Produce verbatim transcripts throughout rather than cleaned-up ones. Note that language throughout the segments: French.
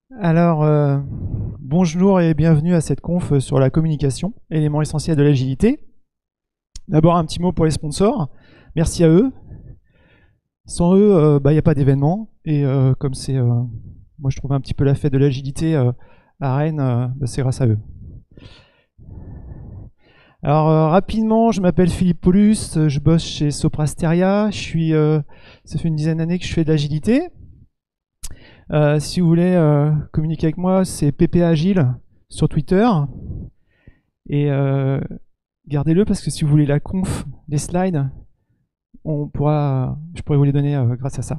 Alors, euh, bonjour et bienvenue à cette conf sur la communication, élément essentiel de l'agilité. D'abord un petit mot pour les sponsors, merci à eux. Sans eux, il euh, n'y bah, a pas d'événement, et euh, comme c'est, euh, moi je trouve un petit peu la fête de l'agilité euh, à Rennes, euh, bah, c'est grâce à eux. Alors euh, rapidement, je m'appelle Philippe Paulus, je bosse chez Soprasteria, je suis, euh, ça fait une dizaine d'années que je fais de l'agilité. Euh, si vous voulez euh, communiquer avec moi, c'est P P Agile sur Twitter. Et euh, gardez-le parce que si vous voulez la conf, les slides, on pourra, je pourrais vous les donner euh, grâce à ça.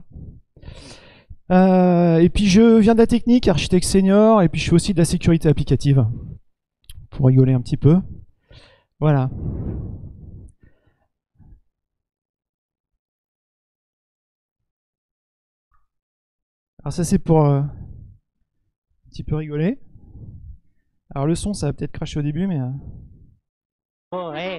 Euh, et puis je viens de la technique, architecte senior, et puis je fais aussi de la sécurité applicative, pour rigoler un petit peu. Voilà. Alors ça c'est pour euh, un petit peu rigoler. Alors le son ça va peut-être cracher au début, mais... Euh... Oh, hey.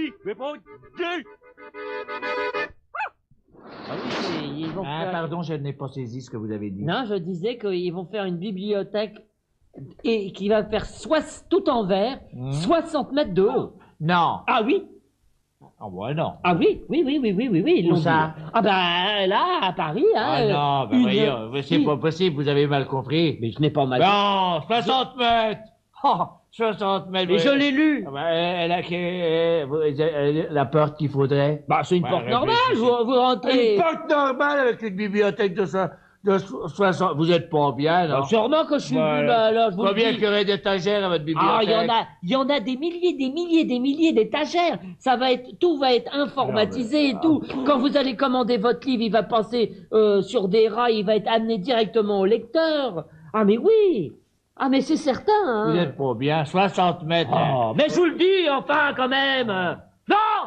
Ah oui, ils vont Ah, faire... pardon, je n'ai pas saisi ce que vous avez dit. Non, je disais qu'ils vont faire une bibliothèque et qui va faire soix- tout en verre, Mmh. soixante mètres de haut. Non. Ah oui, Ah, ouais, non. ah oui, oui, oui, oui, oui, oui, oui. ils Où l'ont ça? dit. Ah ben là, à Paris, hein. Ah euh, non, ben une- voyons, c'est une- pas possible, vous avez mal compris. Mais je n'ai pas mal. Non, soixante mètres. Oh, soixante mètres. Mais je ouais. l'ai lu. Ah ben, elle a que- euh, vous- euh, la porte qu'il faudrait. Bah c'est une Ouais, porte réfléchissez. normale, vous, vous rentrez. Une porte normale avec une bibliothèque de, so- de so- soixante. Vous êtes pas bien, non? Bah, sûrement que je suis Voilà. vu, bah, alors je vous le Combien dis. qu'il y aurait d'étagères à votre bibliothèque? Ah, il y en a, il y en a des milliers, des milliers, des milliers d'étagères. Ça va être, tout va être informatisé et tout. Quand vous allez commander votre livre, il va passer euh, sur des rails, il va être amené directement au lecteur. Ah mais oui. Ah mais c'est certain. Hein. Vous êtes pas bien, soixante mètres. hein. Oh, mais je vous le dis, enfin, quand même. Non.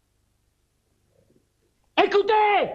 Écoutez.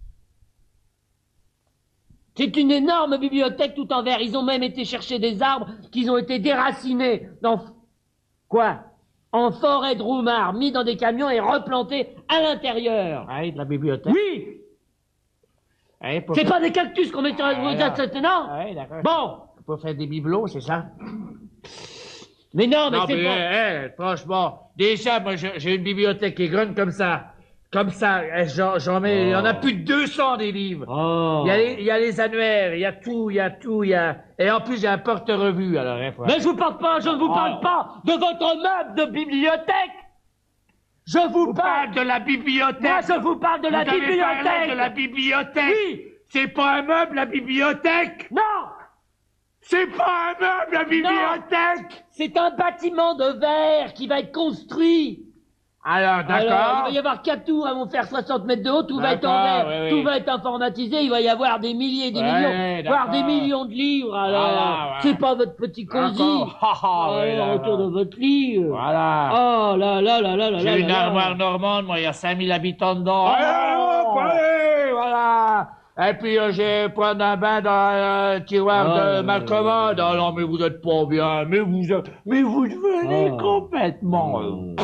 C'est une énorme bibliothèque tout en verre. Ils ont même été chercher des arbres qui ont été déracinés dans... Quoi? En forêt de Roumard, mis dans des camions et replantés à l'intérieur. Ah, de la bibliothèque. Oui! Ah, pour C'est faire- pas des cactus qu'on met sur la... Ah, Non? Ah, oui, d'accord. Bon! Pour faire des bibelots, c'est ça? Mais non, mais Non, c'est mais, pas... eh, eh, franchement, déjà, moi, je- j'ai une bibliothèque qui est grande comme ça. Comme ça, eh, j'en j'en mets, il y en a plus de deux cents des livres. Oh. Il y a les, il y a les annuaires, il y a tout, il y a tout, il y a... Et en plus, j'ai un porte-revue, alors, hein, faut- Mais je vous parle pas, je ne vous Oh. parle pas de votre meuble de bibliothèque! Je vous, Vous parle... parlez de la bibliothèque. Moi, je vous parle de la Vous avez bibliothèque! parlé de la bibliothèque. Oui! C'est pas un meuble, la bibliothèque. Non! C'est pas un meuble, la bibliothèque. C'est un bâtiment de verre qui va être construit. Alors, Alors, il d'accord. va y avoir quatre tours, elles vont faire soixante mètres de haut, tout va être en D'accord, verre, oui, oui. tout va être informatisé, il va y avoir des milliers et des Ouais, millions, voire d'accord. des millions de livres, alors, Voilà, ouais. c'est pas votre petit cosy. D'accord. Ah, ah, oui, Alors, là, autour là. de votre lit. euh. Voilà. Oh là là là là là là J'ai une là là. armoire normande, moi, il y a cinq mille habitants dedans. Oh. Allez, hop, allez, voilà. Et puis, euh, j'ai prendre un bain dans le tiroir Oh, de ma commode. Oh non, mais vous êtes pas bien. Mais vous, mais vous devenez Oh. complètement... euh,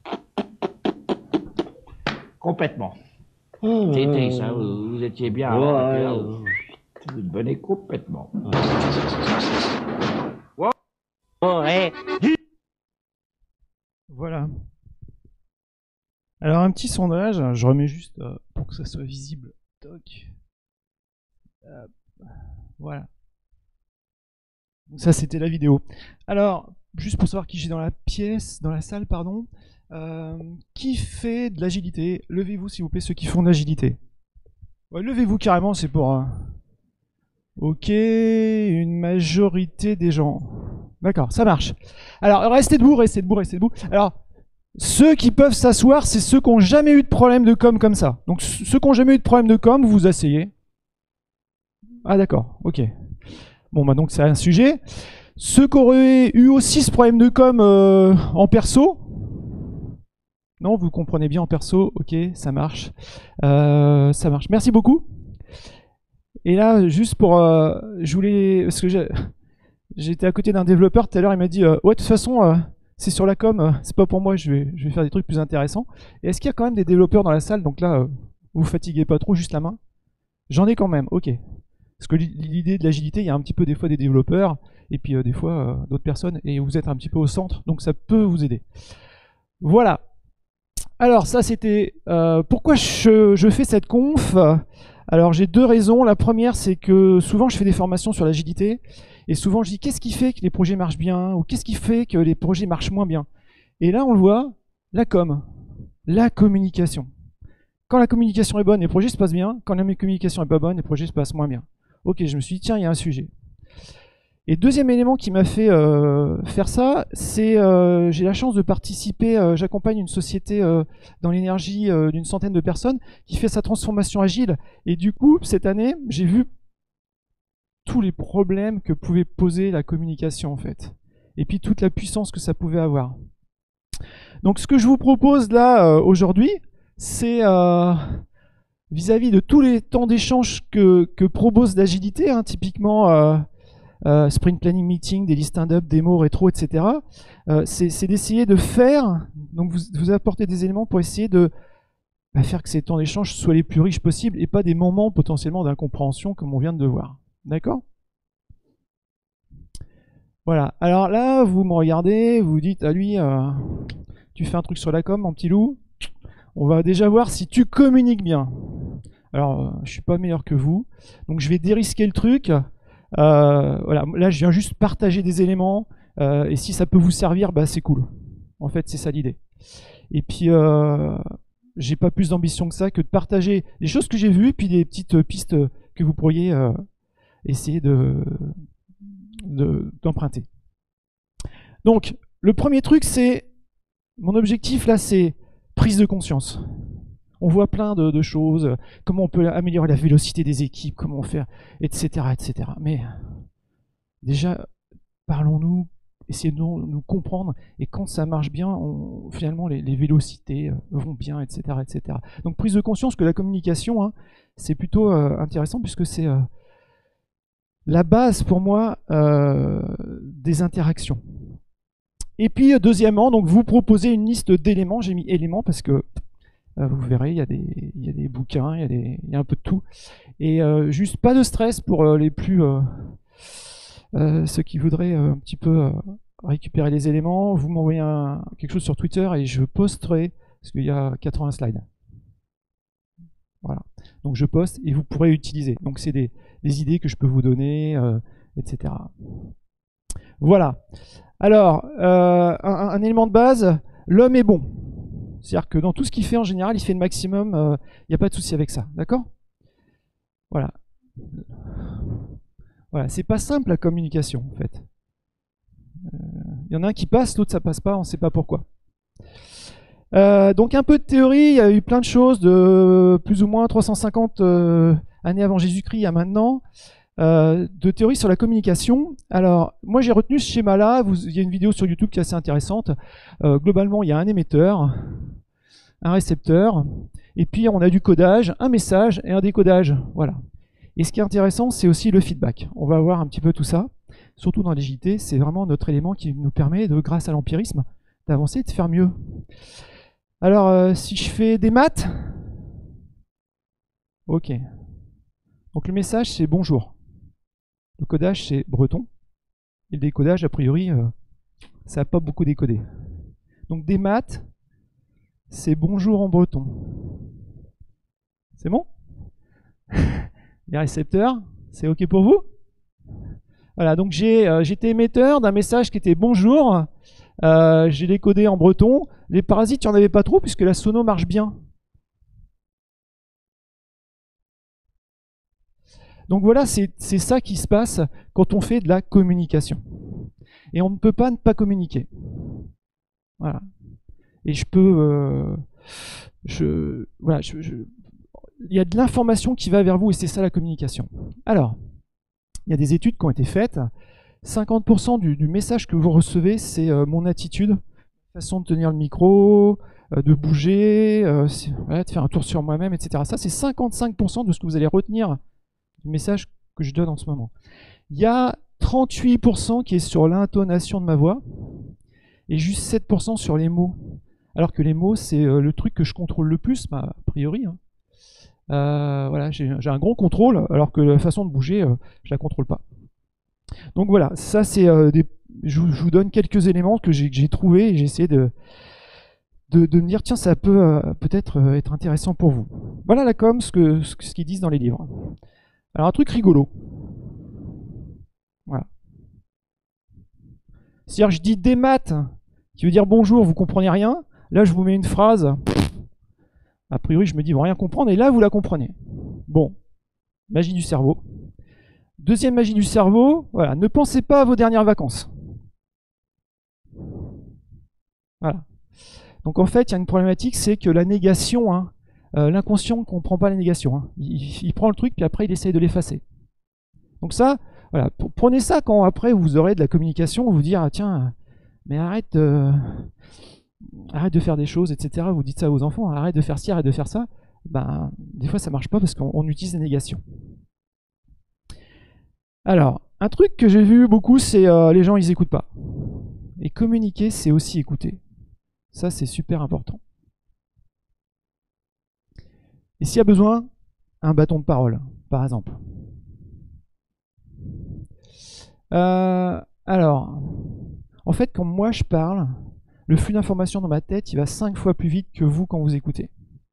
complètement. Oh. C'est triste, hein, vous, vous étiez bien Ouais, avant, et puis là, ouais. vous, vous devenez complètement. Oh, hey. Voilà. Alors un petit sondage, je remets juste euh, pour que ça soit visible. Toc. Hop. Voilà. Donc ça c'était la vidéo. Alors, juste pour savoir qui j'ai dans la pièce, dans la salle, pardon. Euh, qui fait de l'agilité? Levez-vous s'il vous plaît ceux qui font de l'agilité. Ouais, levez-vous carrément, c'est pour... Euh... Ok, une majorité des gens. D'accord, ça marche. Alors, restez debout, restez debout, restez debout. Alors, ceux qui peuvent s'asseoir, c'est ceux qui n'ont jamais eu de problème de com comme ça. Donc, ceux qui n'ont jamais eu de problème de com, vous vous asseyez. Ah d'accord, ok. Bon, bah donc c'est un sujet. Ceux qui auraient eu aussi ce problème de com euh, en perso. Non, vous comprenez bien en perso, ok, ça marche. Euh, ça marche. Merci beaucoup. Et là, juste pour... Euh, je voulais... Parce que j'ai... J'étais à côté d'un développeur tout à l'heure, il m'a dit euh, ouais, de toute façon, euh, c'est sur la com, euh, c'est pas pour moi, je vais, je vais faire des trucs plus intéressants. Et est-ce qu'il y a quand même des développeurs dans la salle? Donc là, euh, vous fatiguez pas trop, juste la main. J'en ai quand même, ok. Parce que l'idée de l'agilité, il y a un petit peu des fois des développeurs, et puis euh, des fois euh, d'autres personnes, et vous êtes un petit peu au centre, donc ça peut vous aider. Voilà. Alors ça c'était... Euh, pourquoi je, je fais cette conf? Alors j'ai deux raisons. La première, c'est que souvent je fais des formations sur l'agilité, et souvent je dis qu'est-ce qui fait que les projets marchent bien, ou qu'est-ce qui fait que les projets marchent moins bien. Et là on le voit, la com, la communication. Quand la communication est bonne, les projets se passent bien. Quand la communication n'est pas bonne, les projets se passent moins bien. Ok, je me suis dit, tiens, il y a un sujet. Et deuxième élément qui m'a fait euh, faire ça, c'est euh, j'ai la chance de participer, euh, j'accompagne une société euh, dans l'énergie euh, d'une centaine de personnes qui fait sa transformation agile. Et du coup, cette année, j'ai vu tous les problèmes que pouvait poser la communication en fait. Et puis toute la puissance que ça pouvait avoir. Donc ce que je vous propose là euh, aujourd'hui, c'est euh, vis-à-vis de tous les temps d'échange que, que propose l'agilité, hein, typiquement euh, euh, sprint planning meeting, des listes stand-up, démos, rétro, et cetera. Euh, c'est d'essayer de faire, donc vous, vous apportez des éléments pour essayer de bah, faire que ces temps d'échange soient les plus riches possibles et pas des moments potentiellement d'incompréhension comme on vient de le voir. D'accord ? Voilà. Alors là, vous me regardez, vous dites à lui, euh, tu fais un truc sur la com, mon petit loup. On va déjà voir si tu communiques bien. Alors, euh, je suis pas meilleur que vous, donc je vais dérisquer le truc. Euh, voilà, là, je viens juste partager des éléments, euh, et si ça peut vous servir, bah, c'est cool. En fait, c'est ça l'idée. Et puis, euh, j'ai pas plus d'ambition que ça que de partager les choses que j'ai vues, et puis des petites pistes que vous pourriez euh, essayer de d'emprunter. De, donc, le premier truc, c'est mon objectif là, c'est prise de conscience. On voit plein de, de choses, comment on peut améliorer la vélocité des équipes, comment faire, et cetera, et cetera. Mais déjà, parlons-nous, essayons de nous, nous comprendre, et quand ça marche bien, on, finalement, les, les vélocités vont bien, et cetera, et cetera. Donc, prise de conscience que la communication, hein, c'est plutôt euh, intéressant, puisque c'est euh, la base, pour moi, euh, des interactions. Et puis, deuxièmement, donc vous proposez une liste d'éléments. J'ai mis éléments parce que euh, vous verrez, il y a des, il y a des bouquins, il y a, des, il y a un peu de tout. Et euh, juste pas de stress pour euh, les plus euh, euh, ceux qui voudraient euh, un petit peu euh, récupérer les éléments. Vous m'envoyez un, quelque chose sur Twitter et je posterai parce qu'il y a quatre-vingts slides. Voilà. Donc je poste et vous pourrez utiliser. Donc c'est des, des idées que je peux vous donner, euh, et cetera. Voilà. Alors, euh, un, un élément de base, l'homme est bon. C'est-à-dire que dans tout ce qu'il fait en général, il fait le maximum, il euh, n'y a pas de souci avec ça, d'accord? Voilà. Voilà, c'est pas simple la communication en fait. Il euh, y en a un qui passe, l'autre ça passe pas, on ne sait pas pourquoi. Euh, donc un peu de théorie, il y a eu plein de choses de plus ou moins trois cent cinquante euh, années avant Jésus-Christ à maintenant. Euh, de théorie sur la communication. Alors, moi j'ai retenu ce schéma-là, il y a une vidéo sur YouTube qui est assez intéressante. Euh, globalement, il y a un émetteur, un récepteur, et puis on a du codage, un message et un décodage. Voilà. Et ce qui est intéressant, c'est aussi le feedback. On va voir un petit peu tout ça, surtout dans l'agilité, c'est vraiment notre élément qui nous permet, de, grâce à l'empirisme, d'avancer et de faire mieux. Alors, euh, si je fais des maths, ok. Donc le message, c'est bonjour. Le codage, c'est breton. Et le décodage, a priori, euh, ça n'a pas beaucoup décodé. Donc des maths, c'est bonjour en breton. C'est bon? Les récepteurs, c'est OK pour vous? Voilà, donc j'ai euh, j'étais émetteur d'un message qui était bonjour. Euh, j'ai décodé en breton. Les parasites, il n'y en avait pas trop puisque la sono marche bien. Donc voilà, c'est ça qui se passe quand on fait de la communication. Et on ne peut pas ne pas communiquer. Voilà. Et je peux... Euh, je, voilà, je, je, il y a de l'information qui va vers vous et c'est ça la communication. Alors, il y a des études qui ont été faites. cinquante pour cent du, du message que vous recevez, c'est euh, mon attitude, façon de tenir le micro, euh, de bouger, euh, voilà, de faire un tour sur moi-même, et cetera. Ça, c'est cinquante-cinq pour cent de ce que vous allez retenir du message que je donne en ce moment. Il y a trente-huit pour cent qui est sur l'intonation de ma voix et juste sept pour cent sur les mots. Alors que les mots, c'est euh, le truc que je contrôle le plus, bah, a priori. Hein. Euh, voilà, j'ai un gros contrôle, alors que la façon de bouger, euh, je la contrôle pas. Donc voilà, ça c'est euh, des... je, je vous donne quelques éléments que j'ai trouvés et j'ai essayé de, de, de me dire tiens, ça peut euh, peut-être euh, être intéressant pour vous. Voilà la com, ce que ce, ce qu'ils disent dans les livres. Alors un truc rigolo. Voilà. C'est-à-dire je dis des maths, qui veut dire bonjour, vous comprenez rien. Là je vous mets une phrase. A priori je me dis ils vont rien comprendre et là vous la comprenez. Bon, magie du cerveau. Deuxième magie du cerveau, voilà, ne pensez pas à vos dernières vacances. Voilà. Donc en fait, il y a une problématique, c'est que la négation, hein, euh, l'inconscient ne comprend pas la négation. Hein. Il, il prend le truc, puis après il essaye de l'effacer. Donc ça, voilà, prenez ça quand après vous aurez de la communication, vous dire, ah, tiens, mais arrête de, arrête de faire des choses, et cetera. Vous dites ça aux enfants, arrête de faire ci, arrête de faire ça. Ben, des fois ça marche pas parce qu'on utilise la négation. Alors, un truc que j'ai vu beaucoup, c'est euh, les gens, ils écoutent pas. Et communiquer, c'est aussi écouter. Ça, c'est super important. Et s'il y a besoin, un bâton de parole, par exemple. Euh, alors, en fait, quand moi je parle, le flux d'informations dans ma tête, il va cinq fois plus vite que vous quand vous écoutez.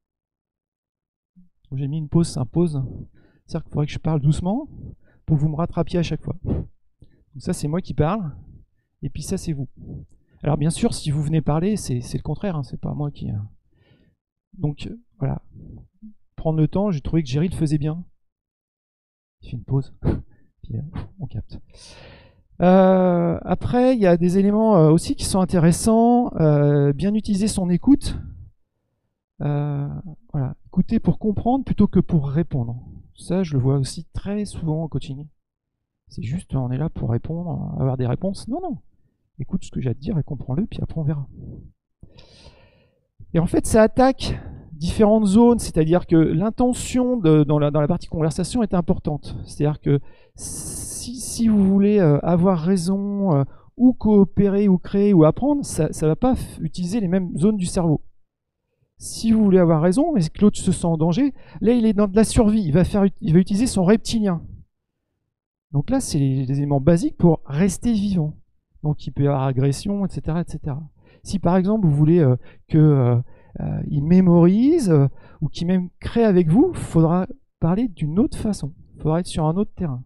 J'ai mis une pause, c'est un pause. C'est-à-dire qu'il faudrait que je parle doucement pour que vous me rattrapiez à chaque fois. Donc ça, c'est moi qui parle, et puis ça, c'est vous. Alors bien sûr, si vous venez parler, c'est le contraire, hein, c'est pas moi qui... Donc voilà, prendre le temps, j'ai trouvé que Géry le faisait bien. Il fait une pause, puis euh, on capte. Euh, après, il y a des éléments euh, aussi qui sont intéressants. Euh, bien utiliser son écoute. Euh, voilà, écouter pour comprendre plutôt que pour répondre. Ça, je le vois aussi très souvent en coaching. C'est juste, on est là pour répondre, avoir des réponses. Non, non. Écoute ce que j'ai à te dire et comprends-le, puis après on verra. Et en fait, ça attaque différentes zones, c'est-à-dire que l'intention dans la, dans la partie conversation est importante. C'est-à-dire que si, si vous voulez euh, avoir raison, euh, ou coopérer, ou créer, ou apprendre, ça ne va pas utiliser les mêmes zones du cerveau. Si vous voulez avoir raison, mais que l'autre se sent en danger, là il est dans de la survie, il va, faire, il va utiliser son reptilien. Donc là, c'est les, les éléments basiques pour rester vivant. Donc il peut y avoir agression, et cetera, et cetera. Si par exemple vous voulez euh, qu'il euh, euh, mémorise euh, ou qu'il même crée avec vous, il faudra parler d'une autre façon. Il faudra être sur un autre terrain.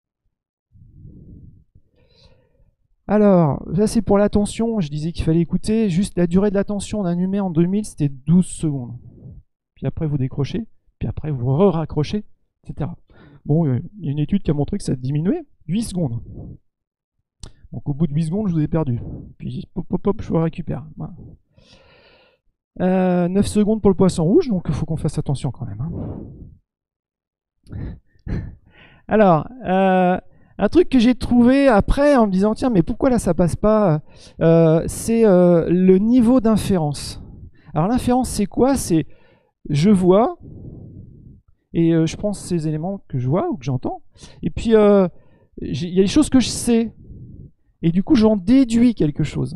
Alors, là c'est pour l'attention, je disais qu'il fallait écouter. Juste la durée de l'attention d'un humain en deux mille, c'était douze secondes. Puis après vous décrochez, puis après vous re-raccrochez, et cetera. Bon, il y a une étude qui a montré que ça diminuait, huit secondes. Donc au bout de huit secondes, je vous ai perdu. Puis pop, pop, pop, je vous récupère. Voilà. Euh, neuf secondes pour le poisson rouge, donc il faut qu'on fasse attention quand même. Hein. Alors, euh, un truc que j'ai trouvé après en me disant, tiens, mais pourquoi là ça passe pas, euh, c'est euh, le niveau d'inférence. Alors l'inférence, c'est quoi? C'est je vois, et euh, je prends ces éléments que je vois ou que j'entends, et puis euh, il y a des choses que je sais. Et du coup, j'en déduis quelque chose.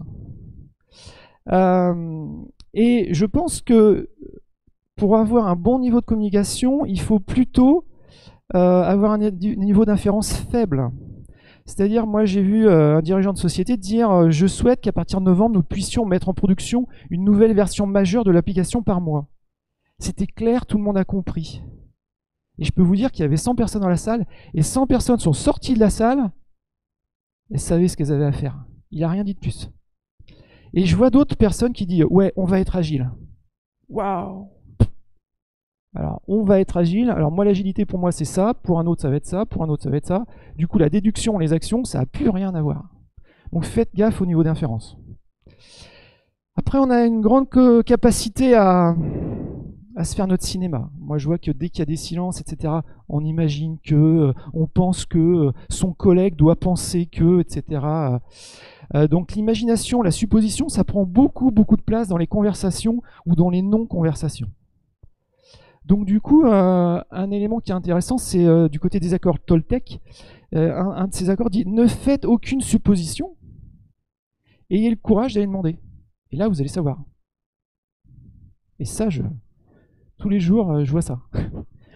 Euh, et je pense que pour avoir un bon niveau de communication, il faut plutôt euh, avoir un niveau d'inférence faible. C'est-à-dire, moi, j'ai vu euh, un dirigeant de société dire euh, « Je souhaite qu'à partir de novembre, nous puissions mettre en production une nouvelle version majeure de l'application par mois. » C'était clair, tout le monde a compris. Et je peux vous dire qu'il y avait cent personnes dans la salle, et cent personnes sont sorties de la salle, elles savaient ce qu'elles avaient à faire. Il n'a rien dit de plus. Et je vois d'autres personnes qui disent « Ouais, on va être agile. » Waouh! Alors, on va être agile. Alors, moi, l'agilité, pour moi, c'est ça. Pour un autre, ça va être ça. Pour un autre, ça va être ça. Du coup, la déduction, les actions, ça n'a plus rien à voir. Donc, faites gaffe au niveau d'inférence. Après, on a une grande capacité à, à se faire notre cinéma. Moi, je vois que dès qu'il y a des silences, et cetera, on imagine que, euh, on pense que, euh, son collègue doit penser que, et cetera. Euh, donc, l'imagination, la supposition, ça prend beaucoup, beaucoup de place dans les conversations ou dans les non-conversations. Donc, du coup, euh, un élément qui est intéressant, c'est euh, du côté des accords Toltec. Euh, un, un de ces accords dit « Ne faites aucune supposition, ayez le courage d'aller demander. » Et là, vous allez savoir. Et ça, je... tous les jours, je vois ça.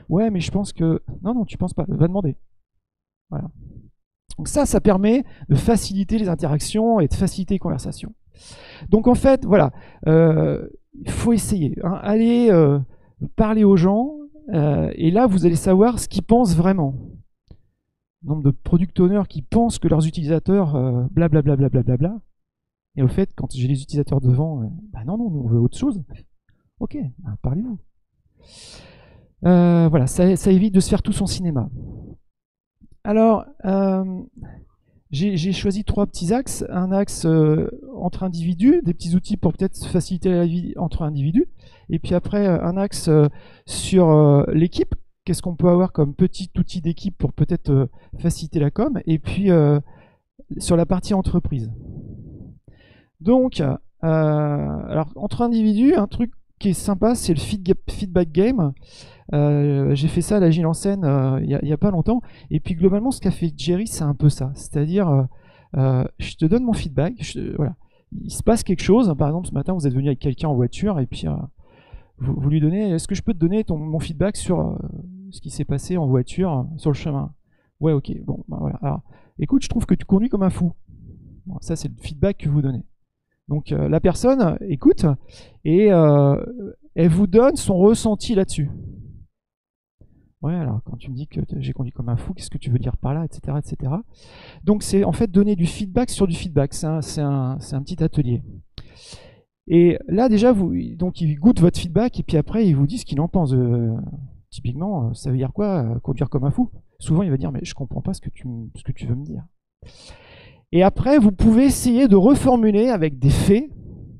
Ouais, mais je pense que... Non, non, tu penses pas. Va demander. Voilà. Donc ça, ça permet de faciliter les interactions et de faciliter les conversations. Donc en fait, voilà, euh, il faut essayer. Hein. Allez euh, parler aux gens, euh, et là, vous allez savoir ce qu'ils pensent vraiment. Le nombre de product owners qui pensent que leurs utilisateurs, euh, blablabla, blablabla. Et au fait, quand j'ai les utilisateurs devant, euh, bah non, non, nous on veut autre chose. Ok, bah, parlez-vous. Euh, voilà, ça, ça évite de se faire tout son cinéma. Alors, euh, j'ai choisi trois petits axes. Un axe euh, entre individus, des petits outils pour peut-être faciliter la vie entre individus. Et puis après, un axe euh, sur euh, l'équipe. Qu'est-ce qu'on peut avoir comme petit outil d'équipe pour peut-être euh, faciliter la com. Et puis, euh, sur la partie entreprise. Donc, euh, alors, entre individus, un truc qui est sympa, c'est le feedback game. Euh, j'ai fait ça à l'Agile en scène euh, il n'y a, a pas longtemps. Et puis globalement, ce qu'a fait Jerry, c'est un peu ça. C'est-à-dire, euh, euh, je te donne mon feedback. Je, voilà. Il se passe quelque chose. Par exemple, ce matin, vous êtes venu avec quelqu'un en voiture et puis euh, vous, vous lui donnez, est-ce que je peux te donner ton, mon feedback sur euh, ce qui s'est passé en voiture sur le chemin? Ouais, ok. Bon, ben voilà. Alors, écoute, je trouve que tu conduis comme un fou. Bon, ça, c'est le feedback que vous donnez. Donc, euh, la personne écoute et euh, elle vous donne son ressenti là-dessus. Ouais, alors quand tu me dis que j'ai conduit comme un fou, qu'est-ce que tu veux dire par là, et cetera, et cetera. Donc c'est en fait donner du feedback sur du feedback. C'est un, un, un petit atelier. Et là déjà, vous, donc il goûte votre feedback et puis après il vous dit ce qu'il en pense. Euh, typiquement, ça veut dire quoi, euh, conduire comme un fou? Souvent il va dire mais je comprends pas ce que tu, ce que tu veux me dire. Et après, vous pouvez essayer de reformuler avec des faits,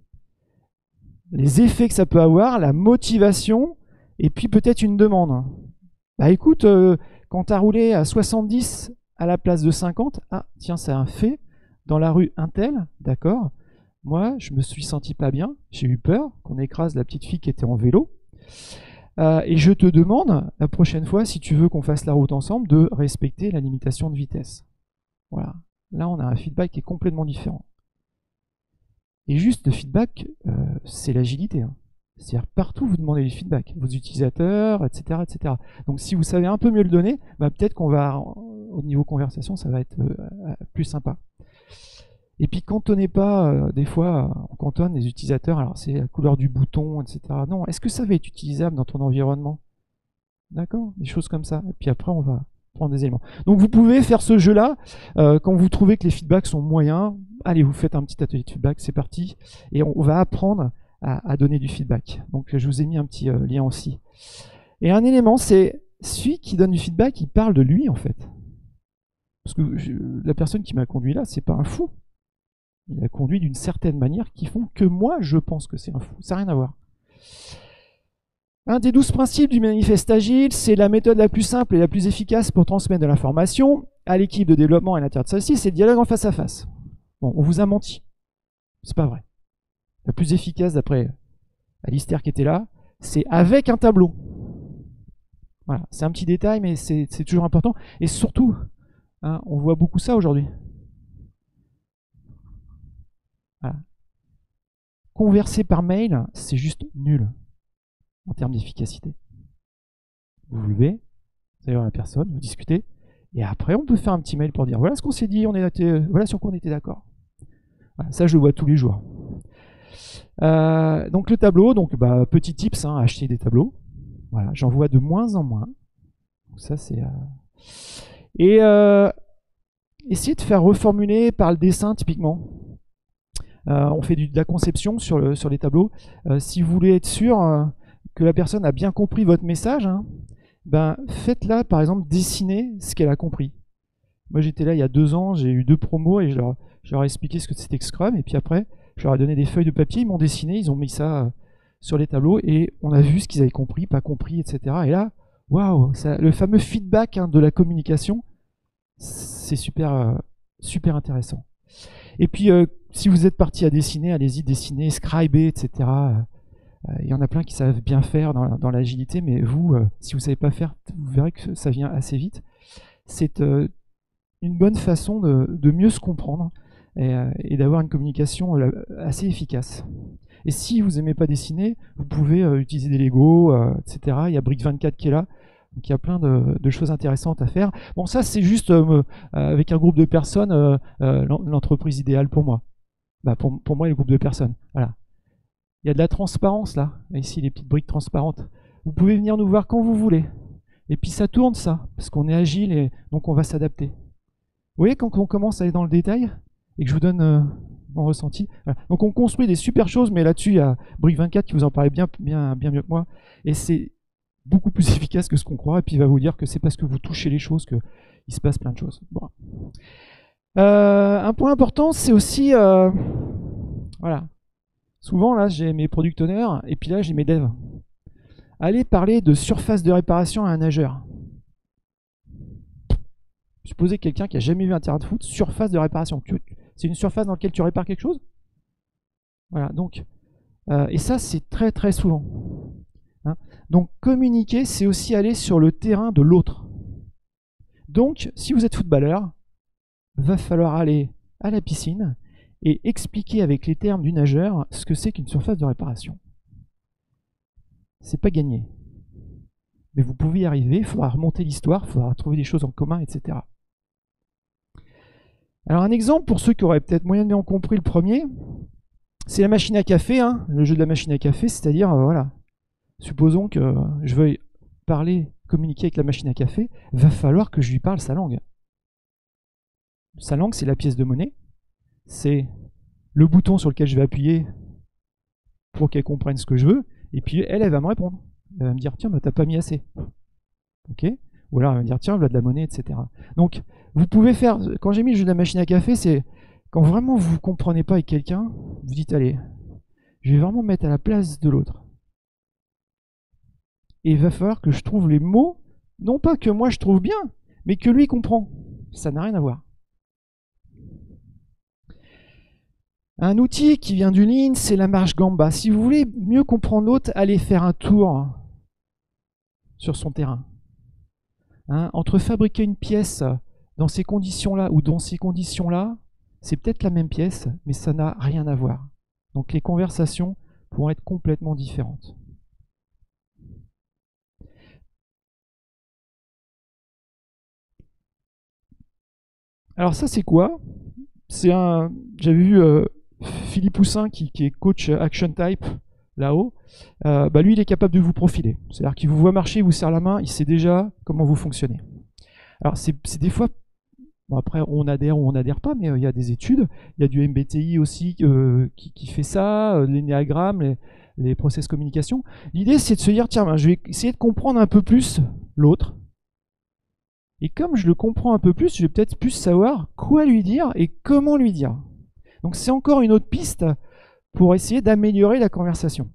les effets que ça peut avoir, la motivation, et puis peut-être une demande. Bah écoute, euh, quand tu as roulé à soixante-dix à la place de cinquante, ah tiens, c'est un fait, dans la rue Intel, d'accord, moi je me suis senti pas bien, j'ai eu peur qu'on écrase la petite fille qui était en vélo, euh, et je te demande, la prochaine fois, si tu veux qu'on fasse la route ensemble, de respecter la limitation de vitesse. Voilà, là on a un feedback qui est complètement différent. Et juste le feedback, euh, c'est l'agilité, hein. C'est-à-dire partout vous demandez du feedback, vos utilisateurs, et cetera, et cetera. Donc si vous savez un peu mieux le donner, bah, peut-être qu'on va, au niveau conversation, ça va être euh, plus sympa. Et puis cantonnez pas, euh, des fois, on cantonne les utilisateurs, alors c'est la couleur du bouton, et cetera. Non, est-ce que ça va être utilisable dans ton environnement? D'accord, des choses comme ça. Et puis après, on va prendre des éléments. Donc vous pouvez faire ce jeu-là, euh, quand vous trouvez que les feedbacks sont moyens, allez, vous faites un petit atelier de feedback, c'est parti, et on va apprendre À, à donner du feedback. Donc je vous ai mis un petit euh, lien aussi. Et un élément, c'est celui qui donne du feedback, il parle de lui en fait. Parce que je, la personne qui m'a conduit là, c'est pas un fou. Il a conduit d'une certaine manière qui font que moi je pense que c'est un fou. Ça n'a rien à voir. Un des douze principes du manifeste agile, c'est la méthode la plus simple et la plus efficace pour transmettre de l'information à l'équipe de développement et à l'intérieur de celle-ci, c'est le dialogue en face à face. Bon, on vous a menti. C'est pas vrai. La plus efficace, d'après Alistair qui était là, c'est avec un tableau. Voilà, c'est un petit détail, mais c'est toujours important. Et surtout, hein, on voit beaucoup ça aujourd'hui. Voilà. Converser par mail, c'est juste nul en termes d'efficacité. Vous vous levez, vous allez voir la personne, vous discutez, et après on peut faire un petit mail pour dire voilà ce qu'on s'est dit, on est, voilà sur quoi on était d'accord. Voilà, ça je le vois tous les jours. Euh, donc le tableau, donc bah, petit tips, hein, acheter des tableaux. Voilà, j'en vois de moins en moins. Donc ça c'est euh... et euh, essayez de faire reformuler par le dessin typiquement. Euh, on fait du, de la conception sur, le, sur les tableaux. Euh, si vous voulez être sûr euh, que la personne a bien compris votre message, hein, ben faites-la par exemple dessiner ce qu'elle a compris. Moi j'étais là il y a deux ans, j'ai eu deux promos et je leur, je leur ai expliqué ce que c'était que Scrum et puis après je leur ai donné des feuilles de papier, ils m'ont dessiné, ils ont mis ça euh, sur les tableaux et on a vu ce qu'ils avaient compris, pas compris, et cetera. Et là, waouh, le fameux feedback hein, de la communication, c'est super, euh, super intéressant. Et puis, euh, si vous êtes parti à dessiner, allez-y, dessiner, scriber, et cetera. Il euh, y en a plein qui savent bien faire dans, dans l'agilité, mais vous, euh, si vous ne savez pas faire, vous verrez que ça vient assez vite. C'est euh, une bonne façon de, de mieux se comprendre et, euh, et d'avoir une communication euh, assez efficace. Et si vous n'aimez pas dessiner, vous pouvez euh, utiliser des Lego, euh, et cetera. Il y a Brick vingt-quatre qui est là. Donc il y a plein de, de choses intéressantes à faire. Bon, ça c'est juste euh, avec un groupe de personnes, euh, euh, l'entreprise idéale pour moi. Bah, pour, pour moi, le groupe de personnes. Voilà. Il y a de la transparence là. Ici, les petites briques transparentes. Vous pouvez venir nous voir quand vous voulez. Et puis ça tourne ça, parce qu'on est agile et donc on va s'adapter. Vous voyez, quand on commence à aller dans le détail et que je vous donne euh, mon ressenti. Voilà. Donc on construit des super choses, mais là-dessus, il y a Brick vingt-quatre qui vous en parlait bien, bien, bien mieux que moi. Et c'est beaucoup plus efficace que ce qu'on croit, et puis il va vous dire que c'est parce que vous touchez les choses qu'il se passe plein de choses. Bon. Euh, un point important, c'est aussi, euh, voilà, souvent là j'ai mes product owners, et puis là j'ai mes devs. Allez parler de surface de réparation à un nageur. Supposez quelqu'un qui a jamais vu un terrain de foot, surface de réparation. C'est une surface dans laquelle tu répares quelque chose? Voilà, donc, euh, et ça c'est très très souvent. Hein. Donc communiquer, c'est aussi aller sur le terrain de l'autre. Donc, si vous êtes footballeur, va falloir aller à la piscine et expliquer avec les termes du nageur ce que c'est qu'une surface de réparation. C'est pas gagné. Mais vous pouvez y arriver, il faudra remonter l'histoire, il faudra trouver des choses en commun, et cetera. Alors un exemple pour ceux qui auraient peut-être moyennement compris le premier, c'est la machine à café, hein, le jeu de la machine à café, c'est-à-dire, euh, voilà, supposons que je veuille parler, communiquer avec la machine à café, va falloir que je lui parle sa langue. Sa langue, c'est la pièce de monnaie, c'est le bouton sur lequel je vais appuyer pour qu'elle comprenne ce que je veux, et puis elle, elle va me répondre. Elle va me dire, tiens, bah, t'as pas mis assez. Ok. Ou alors elle va me dire, tiens, voilà de la monnaie, et cetera. Donc, vous pouvez faire, quand j'ai mis le jeu de la machine à café, c'est quand vraiment vous ne comprenez pas avec quelqu'un, vous dites, allez, je vais vraiment me mettre à la place de l'autre. Et il va falloir que je trouve les mots, non pas que moi je trouve bien, mais que lui comprend. Ça n'a rien à voir. Un outil qui vient du Lean, c'est la marche Gamba. Si vous voulez mieux comprendre l'autre, allez faire un tour sur son terrain. Hein, entre fabriquer une pièce dans ces conditions-là ou dans ces conditions-là, c'est peut-être la même pièce, mais ça n'a rien à voir. Donc les conversations pourront être complètement différentes. Alors ça c'est quoi? C'est un, j'avais vu euh, Philippe Poussin qui, qui est coach Action Type là-haut. Euh, bah lui il est capable de vous profiler. C'est-à-dire qu'il vous voit marcher, il vous serre la main, il sait déjà comment vous fonctionnez. Alors c'est des fois, bon après on adhère ou on n'adhère pas, mais euh, il y a des études, il y a du M B T I aussi euh, qui, qui fait ça, euh, l'énéagramme, les, les process communication. L'idée c'est de se dire tiens, ben, je vais essayer de comprendre un peu plus l'autre. Et comme je le comprends un peu plus, je vais peut-être plus savoir quoi lui dire et comment lui dire. Donc c'est encore une autre piste pour essayer d'améliorer la conversation.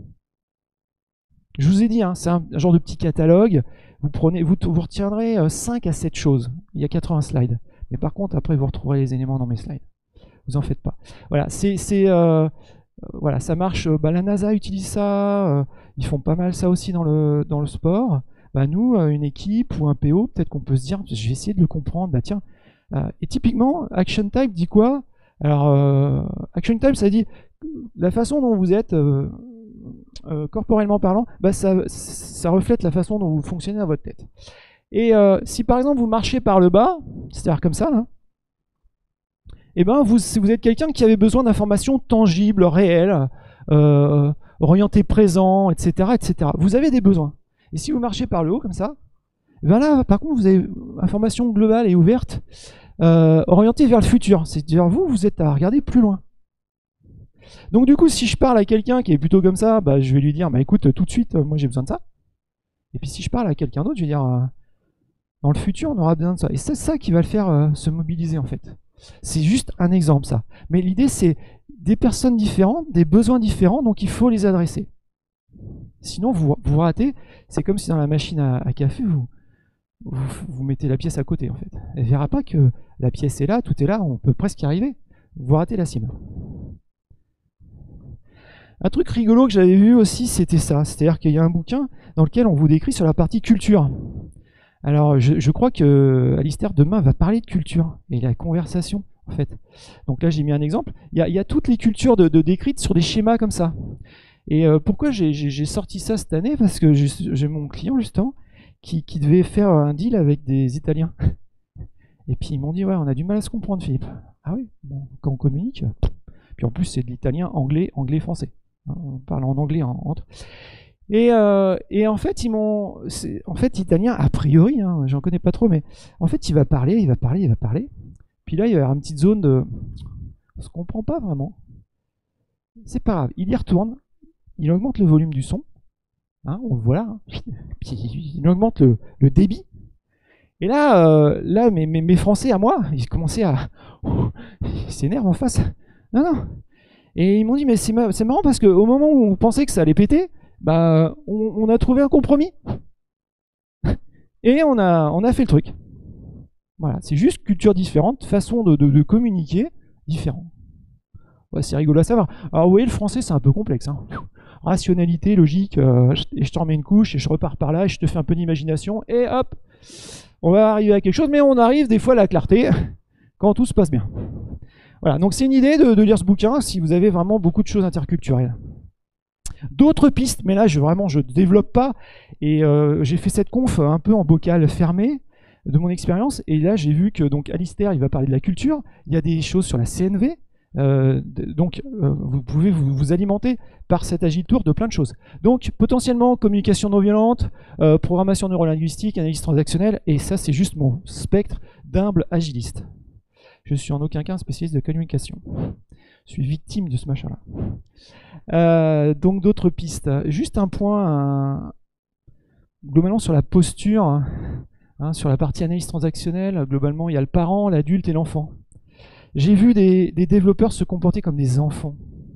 Je vous ai dit, hein, c'est un genre de petit catalogue. Vous, prenez, vous, vous retiendrez cinq à sept choses. Il y a quatre-vingts slides. Mais par contre, après, vous retrouverez les éléments dans mes slides. Vous en faites pas. Voilà, c'est, c'est, euh, voilà ça marche. Bah, la NASA utilise ça. Euh, ils font pas mal ça aussi dans le, dans le sport. Bah, nous, une équipe ou un P O, peut-être qu'on peut se dire, je vais essayer de le comprendre. Bah, tiens. Euh, et typiquement, Action Type dit quoi? Alors, euh, Action Type, ça dit la façon dont vous êtes... Euh, Euh, corporellement parlant, bah ça, ça reflète la façon dont vous fonctionnez dans votre tête. Et euh, si par exemple vous marchez par le bas, c'est-à-dire comme ça, là, et ben vous, si vous êtes quelqu'un qui avait besoin d'informations tangibles, réelles, euh, orientées présent, et cetera, et cetera, vous avez des besoins. Et si vous marchez par le haut comme ça, et ben là, par contre, vous avez information globale et ouverte, euh, orientée vers le futur. C'est-à-dire vous, vous êtes à regarder plus loin. Donc du coup, si je parle à quelqu'un qui est plutôt comme ça, bah, je vais lui dire, bah, écoute, tout de suite, moi j'ai besoin de ça. Et puis si je parle à quelqu'un d'autre, je vais dire, euh, dans le futur, on aura besoin de ça. Et c'est ça qui va le faire euh, se mobiliser en fait. C'est juste un exemple ça. Mais l'idée c'est des personnes différentes, des besoins différents, donc il faut les adresser. Sinon, vous vous ratez, c'est comme si dans la machine à, à café, vous, vous, vous mettez la pièce à côté en fait. Elle ne verra pas que la pièce est là, tout est là, on peut presque y arriver. Vous ratez la cible. Un truc rigolo que j'avais vu aussi, c'était ça. C'est-à-dire qu'il y a un bouquin dans lequel on vous décrit sur la partie culture. Alors, je, je crois que Alistair demain va parler de culture et la conversation, en fait. Donc là, j'ai mis un exemple. Il y a, il y a toutes les cultures de, de décrites sur des schémas comme ça. Et euh, pourquoi j'ai sorti ça cette année? Parce que j'ai mon client, justement, qui, qui devaient faire un deal avec des Italiens. Et puis ils m'ont dit, ouais, on a du mal à se comprendre, Philippe. Ah oui, bon, quand on communique, puis en plus c'est de l'italien, anglais, anglais, français. On parle en anglais en, entre. Et, euh, et en fait, ils m'ont, en fait, italien, a priori, hein, j'en connais pas trop, mais en fait, il va parler, il va parler, il va parler. Puis là, il y a une petite zone de, on se comprend pas vraiment. C'est pas grave, il y retourne, il augmente le volume du son, hein, on le voit là, hein. Puis il augmente le, le débit. Et là, euh, là, mes, mes, mes Français à moi, ils commençaient à, ils s'énervent en face. Non, non. Et ils m'ont dit, mais c'est ma, marrant parce qu'au moment où on pensait que ça allait péter, bah, on, on a trouvé un compromis. Et on a, on a fait le truc. Voilà, c'est juste culture différente, façon de, de, de communiquer différente. Ouais, c'est rigolo à savoir. Alors vous voyez, le français, c'est un peu complexe. Hein. Rationalité, logique, euh, et je t'en remets une couche, et je repars par là, et je te fais un peu d'imagination, et hop, on va arriver à quelque chose, mais on arrive des fois à la clarté, quand tout se passe bien. Voilà, donc c'est une idée de, de lire ce bouquin si vous avez vraiment beaucoup de choses interculturelles. D'autres pistes, mais là je, vraiment je ne développe pas, et euh, j'ai fait cette conf un peu en bocal fermé de mon expérience, et là j'ai vu que donc Alistair il va parler de la culture, il y a des choses sur la C N V, euh, donc euh, vous pouvez vous, vous alimenter par cet Agile Tour de plein de choses. Donc potentiellement communication non violente, euh, programmation neurolinguistique, analyse transactionnelle, et ça c'est juste mon spectre d'humble agiliste. Je suis en aucun cas un spécialiste de communication. Je suis victime de ce machin-là. Euh, donc d'autres pistes. Juste un point, un... globalement sur la posture, hein, sur la partie analyse transactionnelle, globalement il y a le parent, l'adulte et l'enfant. J'ai vu des, des développeurs se comporter comme des enfants.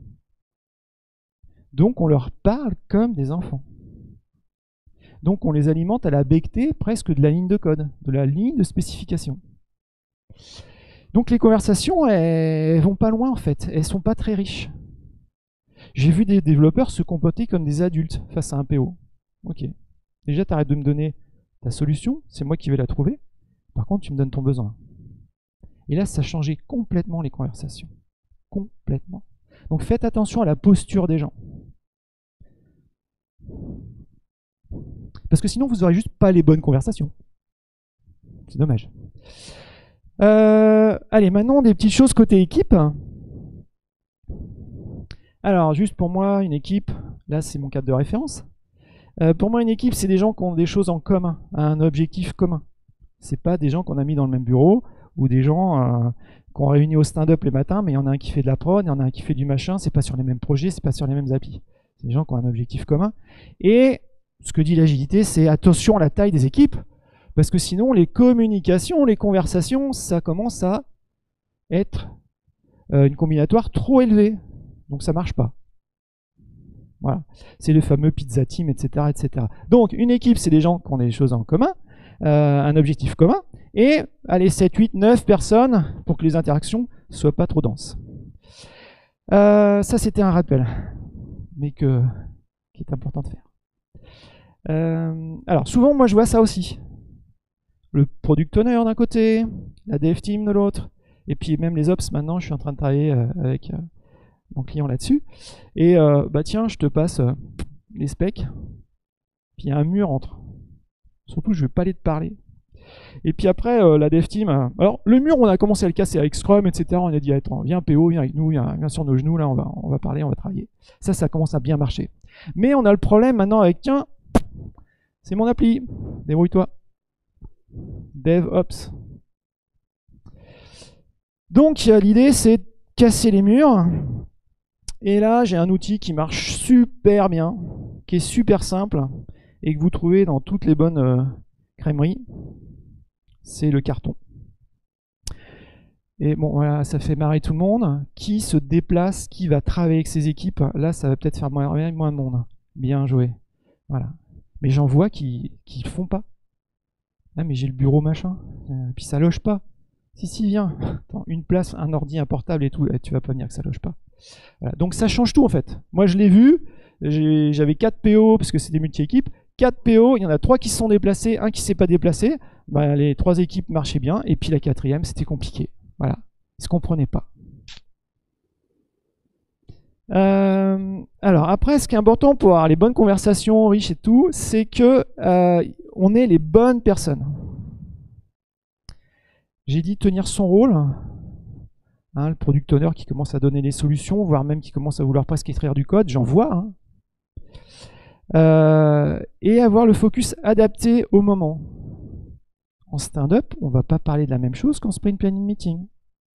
Donc on leur parle comme des enfants. Donc on les alimente à la becqueté presque de la ligne de code, de la ligne de spécification. Donc les conversations, elles vont pas loin en fait, elles sont pas très riches. J'ai vu des développeurs se comporter comme des adultes face à un P O. Ok. Déjà, tu arrêtes de me donner ta solution, c'est moi qui vais la trouver. Par contre, tu me donnes ton besoin. Et là, ça changeait complètement les conversations. Complètement. Donc faites attention à la posture des gens. Parce que sinon, vous n'aurez juste pas les bonnes conversations. C'est dommage. Euh, allez, maintenant, des petites choses côté équipe. Alors, juste pour moi, une équipe, là, c'est mon cadre de référence. Euh, pour moi, une équipe, c'est des gens qui ont des choses en commun, un objectif commun. C'est pas des gens qu'on a mis dans le même bureau, ou des gens euh, qu'on réunit au stand-up les matins, mais il y en a un qui fait de la prod, il y en a un qui fait du machin, c'est pas sur les mêmes projets, c'est pas sur les mêmes applis. C'est des gens qui ont un objectif commun. Et ce que dit l'agilité, c'est attention à la taille des équipes, parce que sinon, les communications, les conversations, ça commence à être euh, une combinatoire trop élevée. Donc ça marche pas. Voilà. C'est le fameux pizza team, et cetera, et cetera. Donc une équipe, c'est des gens qui ont des choses en commun, euh, un objectif commun, et allez, sept, huit, neuf personnes pour que les interactions ne soient pas trop denses. Euh, ça, c'était un rappel, mais que, qui est important de faire. Euh, alors souvent, moi, je vois ça aussi. Le product owner d'un côté, la dev team de l'autre, et puis même les ops, maintenant, je suis en train de travailler euh, avec... Euh, mon client là-dessus, et euh, bah tiens, je te passe euh, les specs, puis il y a un mur entre. Surtout, je vais pas aller te parler. Et puis après, euh, la dev team, euh, alors le mur, on a commencé à le casser avec Scrum, et cetera. On a dit, attends, viens P O, viens avec nous, viens, viens sur nos genoux, là, on va, on va parler, on va travailler. Ça, ça commence à bien marcher. Mais on a le problème maintenant avec, tiens, c'est mon appli, débrouille-toi. DevOps. Donc, l'idée, c'est de casser les murs. Et là, j'ai un outil qui marche super bien, qui est super simple, et que vous trouvez dans toutes les bonnes euh, crèmeries. C'est le carton. Et bon, voilà, ça fait marrer tout le monde. Qui se déplace, qui va travailler avec ses équipes, là, ça va peut-être faire moins, moins de monde. Bien joué. Voilà. Mais j'en vois qui ne le font pas. Ah, mais j'ai le bureau machin. Euh, puis ça loge pas. Si, si, viens. Attends, une place, un ordi, un portable et tout. Et tu vas pas venir que ça loge pas. Voilà. Donc ça change tout en fait. Moi je l'ai vu, j'avais quatre P O parce que c'est des multi-équipes, quatre P O, il y en a trois qui se sont déplacés, un qui ne s'est pas déplacé, bah, les trois équipes marchaient bien, et puis la quatrième c'était compliqué. Voilà, ils ne se comprenaient pas. Euh, alors après, ce qui est important pour avoir les bonnes conversations riches et tout, c'est que euh, on ait les bonnes personnes. J'ai dit tenir son rôle, hein, le product owner qui commence à donner les solutions, voire même qui commence à vouloir presque écrire du code, j'en vois. Hein. Euh, et avoir le focus adapté au moment. En stand-up, on ne va pas parler de la même chose qu'en sprint planning meeting.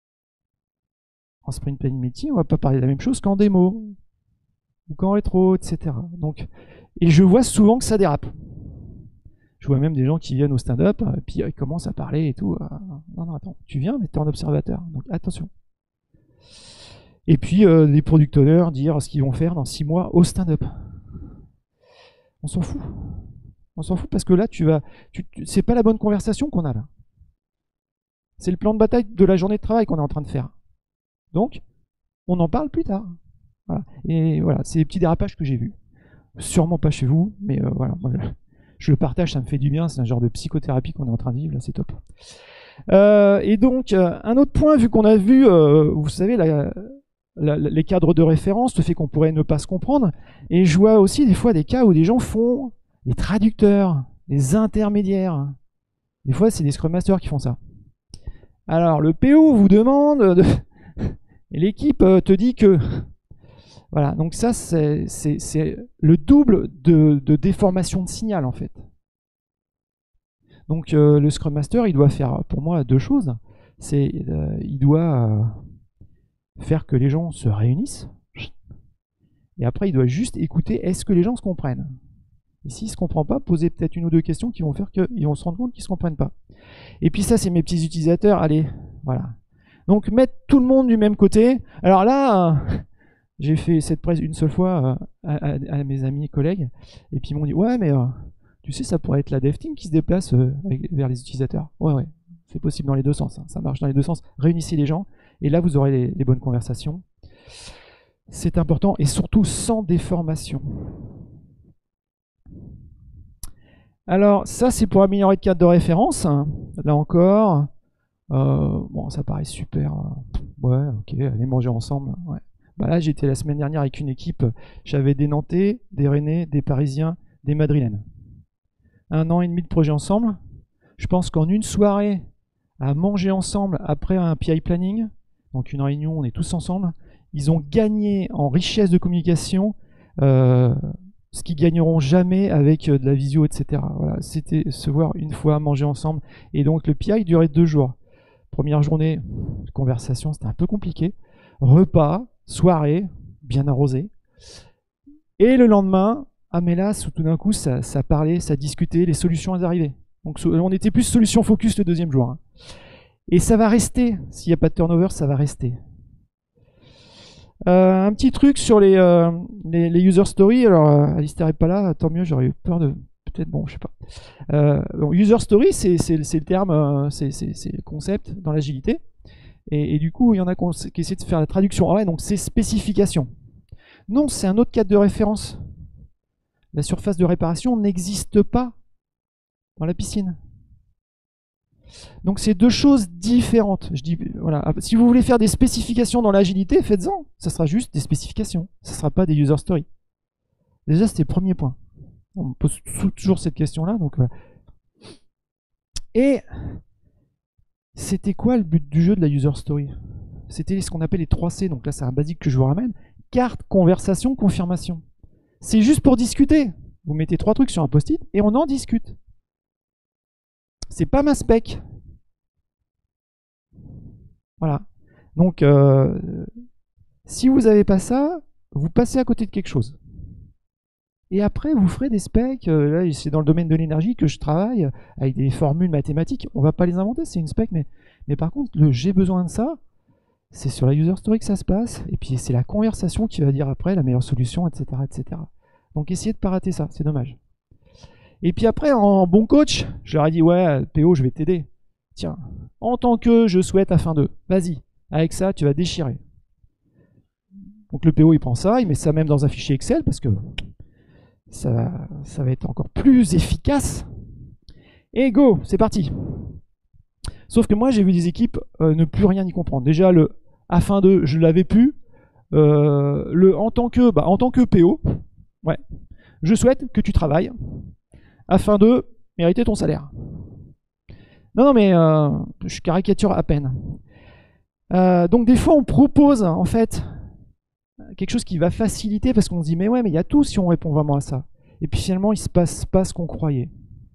En sprint planning meeting, on ne va pas parler de la même chose qu'en démo, ou qu'en rétro, et cetera. Donc, et je vois souvent que ça dérape. Je vois même des gens qui viennent au stand-up, et puis ils commencent à parler et tout. Non, non, attends, tu viens, mais tu es en observateur, donc attention. Et puis, euh, les product owners dire ce qu'ils vont faire dans six mois au stand-up. On s'en fout. On s'en fout parce que là, tu vas, tu, tu, c'est pas la bonne conversation qu'on a là. C'est le plan de bataille de la journée de travail qu'on est en train de faire. Donc, on en parle plus tard. Voilà. Et voilà, c'est les petits dérapages que j'ai vus. Sûrement pas chez vous, mais euh, voilà, moi, je le partage, ça me fait du bien. C'est un genre de psychothérapie qu'on est en train de vivre là, c'est top. Euh, et donc, euh, un autre point, vu qu'on a vu, euh, vous savez, la, la, les cadres de référence, le fait qu'on pourrait ne pas se comprendre, et je vois aussi des fois des cas où des gens font les traducteurs, les intermédiaires. Des fois, c'est des Scrum Masters qui font ça. Alors, le P O vous demande, de... et l'équipe te dit que... Voilà, donc ça, c'est le double de, de déformation de signal, en fait. Donc, euh, le Scrum Master, il doit faire, pour moi, deux choses. C'est, euh, il doit euh, faire que les gens se réunissent, et après, il doit juste écouter, est-ce que les gens se comprennent? Et s'ils ne se comprennent pas, poser peut-être une ou deux questions qui vont faire qu'ils vont se rendre compte qu'ils ne se comprennent pas. Et puis ça, c'est mes petits utilisateurs. Allez, voilà. Donc, mettre tout le monde du même côté. Alors là, euh, j'ai fait cette presse une seule fois euh, à, à, à mes amis et collègues. Et puis ils m'ont dit, ouais, mais euh, tu sais, ça pourrait être la dev team qui se déplace euh, avec, vers les utilisateurs. Ouais, ouais, c'est possible dans les deux sens. Hein. Ça marche dans les deux sens. Réunissez les gens. Et là, vous aurez les, les bonnes conversations. C'est important. Et surtout, sans déformation. Alors, ça, c'est pour améliorer le cadre de référence. Là encore, euh, bon, ça paraît super. Ouais, ok, allez manger ensemble. Ouais. Bah là, j'étais la semaine dernière avec une équipe. J'avais des Nantais, des Rennais, des Parisiens, des Madrilènes. Un an et demi de projet ensemble. Je pense qu'en une soirée, à manger ensemble après un P I planning, donc une réunion, on est tous ensemble, ils ont gagné en richesse de communication. Euh, ce qu'ils gagneront jamais avec de la visio, et cetera. Voilà, c'était se voir une fois, manger ensemble. Et donc le P I durait deux jours. Première journée, conversation, c'était un peu compliqué. Repas, soirée, bien arrosé. Et le lendemain, ah mais là, tout d'un coup, ça, ça parlait, ça discutait, les solutions arrivaient. Donc on était plus solution focus le deuxième jour. Hein. Et ça va rester, s'il n'y a pas de turnover, ça va rester. Euh, un petit truc sur les, euh, les, les user stories. Alors, euh, Alistair n'est pas là, tant mieux, j'aurais eu peur de... Peut-être, bon, je sais pas. Euh, donc, user story, c'est le terme, euh, c'est le concept dans l'agilité. Et, et du coup, il y en a qui essaient de faire la traduction. Ah ouais, donc c'est spécification. Non, c'est un autre cadre de référence. La surface de réparation n'existe pas dans la piscine. Donc c'est deux choses différentes. Je dis, voilà, si vous voulez faire des spécifications dans l'agilité, faites-en. Ça sera juste des spécifications. Ça ne sera pas des user stories. Déjà, c'était le premier point. On me pose toujours cette question-là. Donc, voilà. Et c'était quoi le but du jeu de la user story? C'était ce qu'on appelle les trois C. Donc là, c'est un basique que je vous ramène. Carte, conversation, confirmation. C'est juste pour discuter. Vous mettez trois trucs sur un post-it et on en discute. C'est pas ma spec. Voilà. Donc, euh, si vous n'avez pas ça, vous passez à côté de quelque chose. Et après, vous ferez des specs. Euh, là, c'est dans le domaine de l'énergie que je travaille avec des formules mathématiques. On ne va pas les inventer, c'est une spec. Mais, mais par contre, le j'ai besoin de ça, c'est sur la user story que ça se passe. Et puis, c'est la conversation qui va dire après la meilleure solution, et cetera, et cetera. Donc, essayez de ne pas rater ça. C'est dommage. Et puis après, en bon coach, je leur ai dit, ouais, P O, je vais t'aider. Tiens, en tant que je souhaite afin de, vas-y, avec ça, tu vas déchirer. Donc le P O, il prend ça, il met ça même dans un fichier Excel parce que ça va, ça va être encore plus efficace. Et go, c'est parti. Sauf que moi, j'ai vu des équipes euh, ne plus rien y comprendre. Déjà, le afin de, je l'avais pu. euh, le, en, tant que, bah, en tant que P O, ouais, je souhaite que tu travailles afin de mériter ton salaire. Non, non, mais euh, je caricature à peine. Euh, donc des fois, on propose en fait quelque chose qui va faciliter parce qu'on se dit mais ouais, mais il y a tout si on répond vraiment à ça. Et puis finalement, il se passe pas ce qu'on croyait.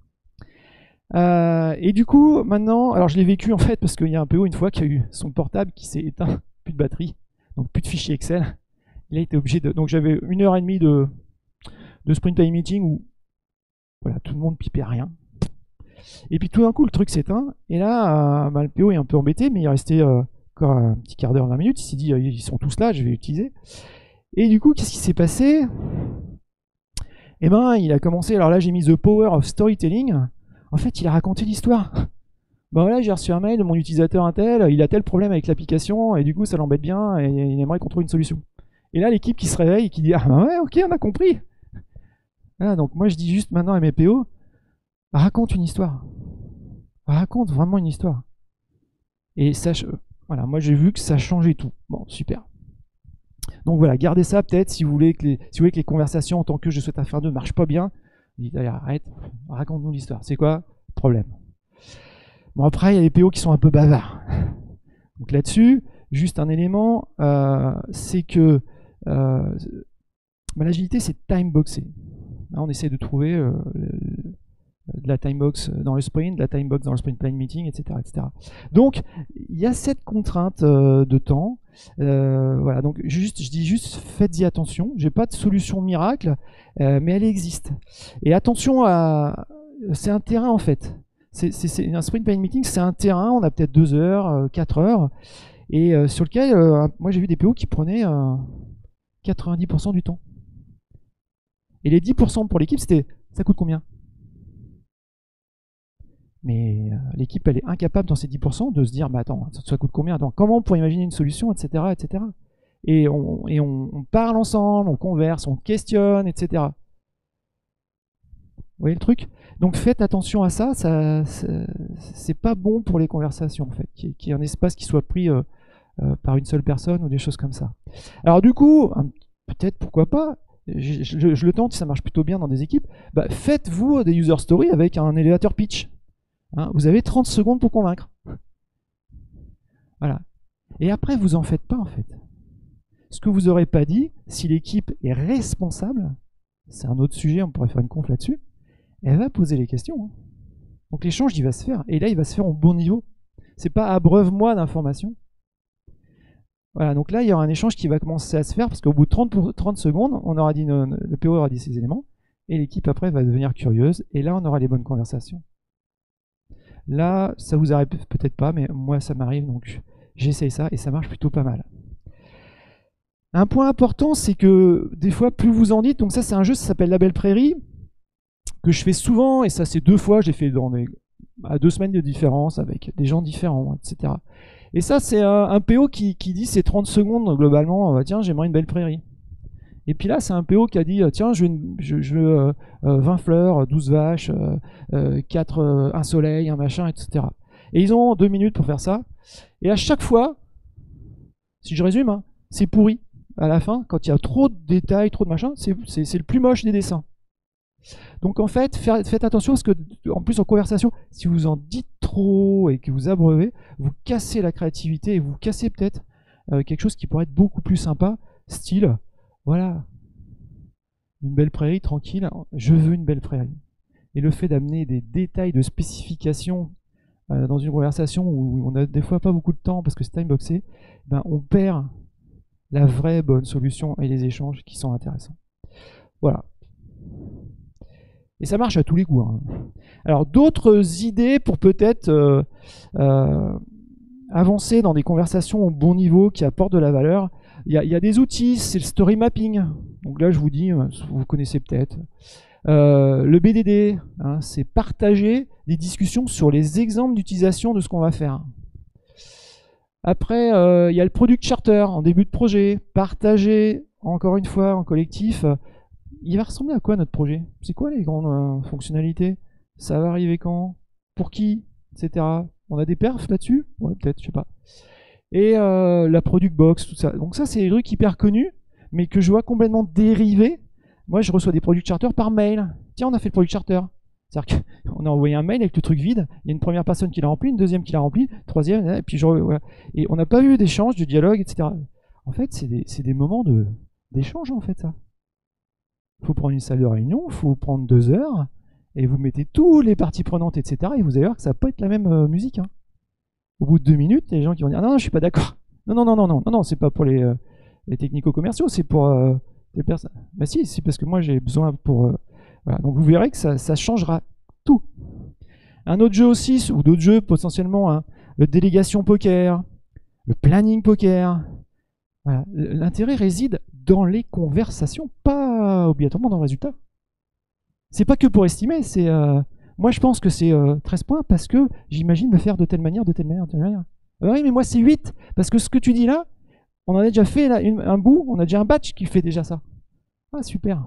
Euh, et du coup, maintenant, alors je l'ai vécu en fait parce qu'il y a un P O une fois qui a eu son portable qui s'est éteint, plus de batterie, donc plus de fichier Excel. Il a été obligé de. Donc j'avais une heure et demie de, de sprint time meeting où voilà, tout le monde pipait rien. Et puis tout d'un coup, le truc s'éteint. Et là, euh, bah, le P O est un peu embêté, mais il restait euh, encore un petit quart d'heure, vingt minutes. Il s'est dit, euh, ils sont tous là, je vais l'utiliser. Et du coup, qu'est-ce qui s'est passé? Eh ben, il a commencé. Alors là, j'ai mis The Power of Storytelling. En fait, il a raconté l'histoire. Ben voilà, j'ai reçu un mail de mon utilisateur Intel, il a tel problème avec l'application, et du coup, ça l'embête bien, et il aimerait qu'on trouve une solution. Et là, l'équipe qui se réveille et qui dit, ah ben ouais, ok, on a compris. Voilà, donc moi, je dis juste maintenant à mes P O, raconte une histoire. Raconte vraiment une histoire. Et ça, voilà, moi j'ai vu que ça changeait tout. Bon, super. Donc voilà, gardez ça peut-être si vous voulez que les, si vous voulez que les conversations en tant que je souhaite affaire de marchent pas bien. Vous dites allez, arrête, raconte-nous l'histoire. C'est quoi le problème? Bon, après, il y a des P O qui sont un peu bavards. Donc là-dessus, juste un élément, euh, c'est que euh, bah, l'agilité, c'est time-boxé. Là, on essaie de trouver euh, le, de la timebox dans le sprint, de la timebox dans le sprint time meeting, et cetera, et cetera. Donc, il y a cette contrainte euh, de temps. Euh, voilà, donc juste, je dis juste, faites-y attention. J'ai pas de solution miracle, euh, mais elle existe. Et attention à, c'est un terrain en fait. C'est, c'est, c'est un sprint time meeting, c'est un terrain. On a peut-être deux heures, euh, quatre heures, et euh, sur lequel, euh, moi j'ai vu des P O qui prenaient euh, quatre-vingt-dix pour cent du temps. Et les dix pour cent pour l'équipe, c'était, ça coûte combien? Mais euh, l'équipe, elle est incapable dans ces dix pour cent de se dire, mais attends, ça, ça coûte combien? Attends, comment on pourrait imaginer une solution, et cetera, et cetera. Et on, et on, on parle ensemble, on converse, on questionne, et cetera. Vous voyez le truc? Donc faites attention à ça, ça c'est pas bon pour les conversations, en fait, qu'il y, y ait un espace qui soit pris euh, euh, par une seule personne ou des choses comme ça. Alors du coup, peut-être, pourquoi pas, je, je, je le tente, ça marche plutôt bien dans des équipes, bah, faites-vous des user stories avec un elevator pitch. Hein, vous avez trente secondes pour convaincre. Voilà. Et après, vous en faites pas, en fait. Ce que vous n'aurez pas dit, si l'équipe est responsable, c'est un autre sujet, on pourrait faire une conf là-dessus, elle va poser les questions. Hein. Donc l'échange, il va se faire. Et là, il va se faire au bon niveau. C'est pas abreuve-moi d'informations. Voilà, donc là, il y aura un échange qui va commencer à se faire, parce qu'au bout de trente, pour, trente secondes, on aura dit, le P O aura dit ses éléments, et l'équipe, après, va devenir curieuse, et là, on aura les bonnes conversations. Là, ça vous arrive peut-être pas, mais moi, ça m'arrive, donc j'essaye ça, et ça marche plutôt pas mal. Un point important, c'est que des fois, plus vous en dites, donc ça, c'est un jeu, ça s'appelle La Belle Prairie, que je fais souvent, et ça, c'est deux fois, j'ai fait dans des, à deux semaines de différence, avec des gens différents, et cetera. Et ça, c'est un, un P O qui, qui dit c'est trente secondes, globalement, bah, tiens, j'aimerais une belle prairie. Et puis là, c'est un P O qui a dit tiens, je veux, une, je, je veux euh, vingt fleurs, douze vaches, euh, quatre, euh, un soleil, un machin, et cetera. Et ils ont deux minutes pour faire ça. Et à chaque fois, si je résume, hein, c'est pourri. À la fin, quand il y a trop de détails, trop de machin, c'est, c'est, c'est le plus moche des dessins. Donc en fait, faire, faites attention parce que, en plus en conversation, si vous en dites trop et que vous abreuvez, vous cassez la créativité et vous cassez peut-être euh, quelque chose qui pourrait être beaucoup plus sympa, style, voilà, une belle prairie tranquille, je veux une belle prairie. Et le fait d'amener des détails de spécification euh, dans une conversation où on a des fois pas beaucoup de temps parce que c'est timeboxé, ben on perd la vraie bonne solution et les échanges qui sont intéressants. Voilà. Et ça marche à tous les coups. Hein. Alors d'autres idées pour peut-être euh, euh, avancer dans des conversations au bon niveau qui apportent de la valeur. Il y, y a des outils, c'est le story mapping. Donc là je vous dis, vous connaissez peut-être. Euh, le B D D, hein, c'est partager des discussions sur les exemples d'utilisation de ce qu'on va faire. Après, euh, il y a le product charter en début de projet. Partager, encore une fois, en collectif. Il va ressembler à quoi notre projet? C'est quoi les grandes euh, fonctionnalités? Ça va arriver quand? Pour qui? Etc. On a des perfs là-dessus? Ouais, peut-être, je sais pas. et euh, la Product Box, tout ça. Donc ça, c'est des trucs hyper connus, mais que je vois complètement dérivés. Moi, je reçois des Product Charters par mail. Tiens, on a fait le Product Charter. C'est-à-dire qu'on a envoyé un mail avec le truc vide, il y a une première personne qui l'a rempli, une deuxième qui l'a rempli, troisième, et puis je, voilà. Et on n'a pas eu d'échange, de dialogue, et cetera. En fait, c'est des, c'est des moments de, d'échange, en fait, ça. Il faut prendre une salle de réunion, il faut prendre deux heures, et vous mettez toutes les parties prenantes, et cetera. Et vous allez voir que ça va pas être la même euh, musique. Hein. Au bout de deux minutes, il y a des gens qui vont dire ah, non, non, je suis pas d'accord. Non, non, non, non, non, non, non, c'est pas pour les, euh, les technico-commerciaux, c'est pour euh, les personnes. Bah si, c'est parce que moi j'ai besoin pour. Euh, Voilà, donc vous verrez que ça, ça changera tout. Un autre jeu aussi, ou d'autres jeux potentiellement, hein, le délégation poker, le planning poker. Voilà. L'intérêt réside dans les conversations, pas obligatoirement dans le résultat. C'est pas que pour estimer, c'est. Euh, moi je pense que c'est euh, treize points parce que j'imagine me faire de telle manière, de telle manière, de telle manière. Ah oui, mais moi c'est huit, parce que ce que tu dis là, on en a déjà fait là, une, un bout, on a déjà un batch qui fait déjà ça. Ah super.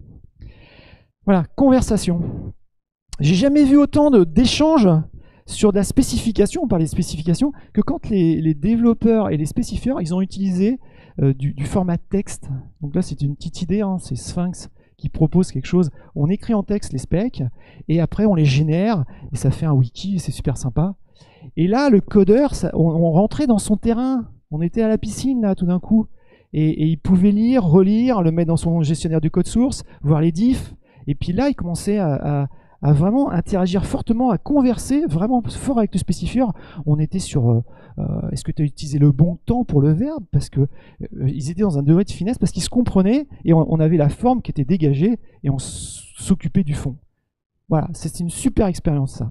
Voilà, conversation. J'ai jamais vu autant de, d'échanges sur de la spécification, on parlait de spécification, que quand les, les développeurs et les spécifieurs, ils ont utilisé euh, du, du format texte. Donc là, c'est une petite idée, hein, c'est Sphinx qui propose quelque chose. On écrit en texte les specs, et après on les génère, et ça fait un wiki, et c'est super sympa. Et là, le codeur, ça, on, on rentrait dans son terrain. On était à la piscine, là, tout d'un coup. Et, et il pouvait lire, relire, le mettre dans son gestionnaire du code source, voir les diffs. Et puis là, il commençait à, à, à vraiment interagir fortement, à converser vraiment fort avec le spécifieur. On était sur euh, euh, est-ce que tu as utilisé le bon temps pour le verbe, parce que euh, ils étaient dans un degré de finesse, parce qu'ils se comprenaient et on, on avait la forme qui était dégagée et on s'occupait du fond. Voilà, c'est une super expérience ça.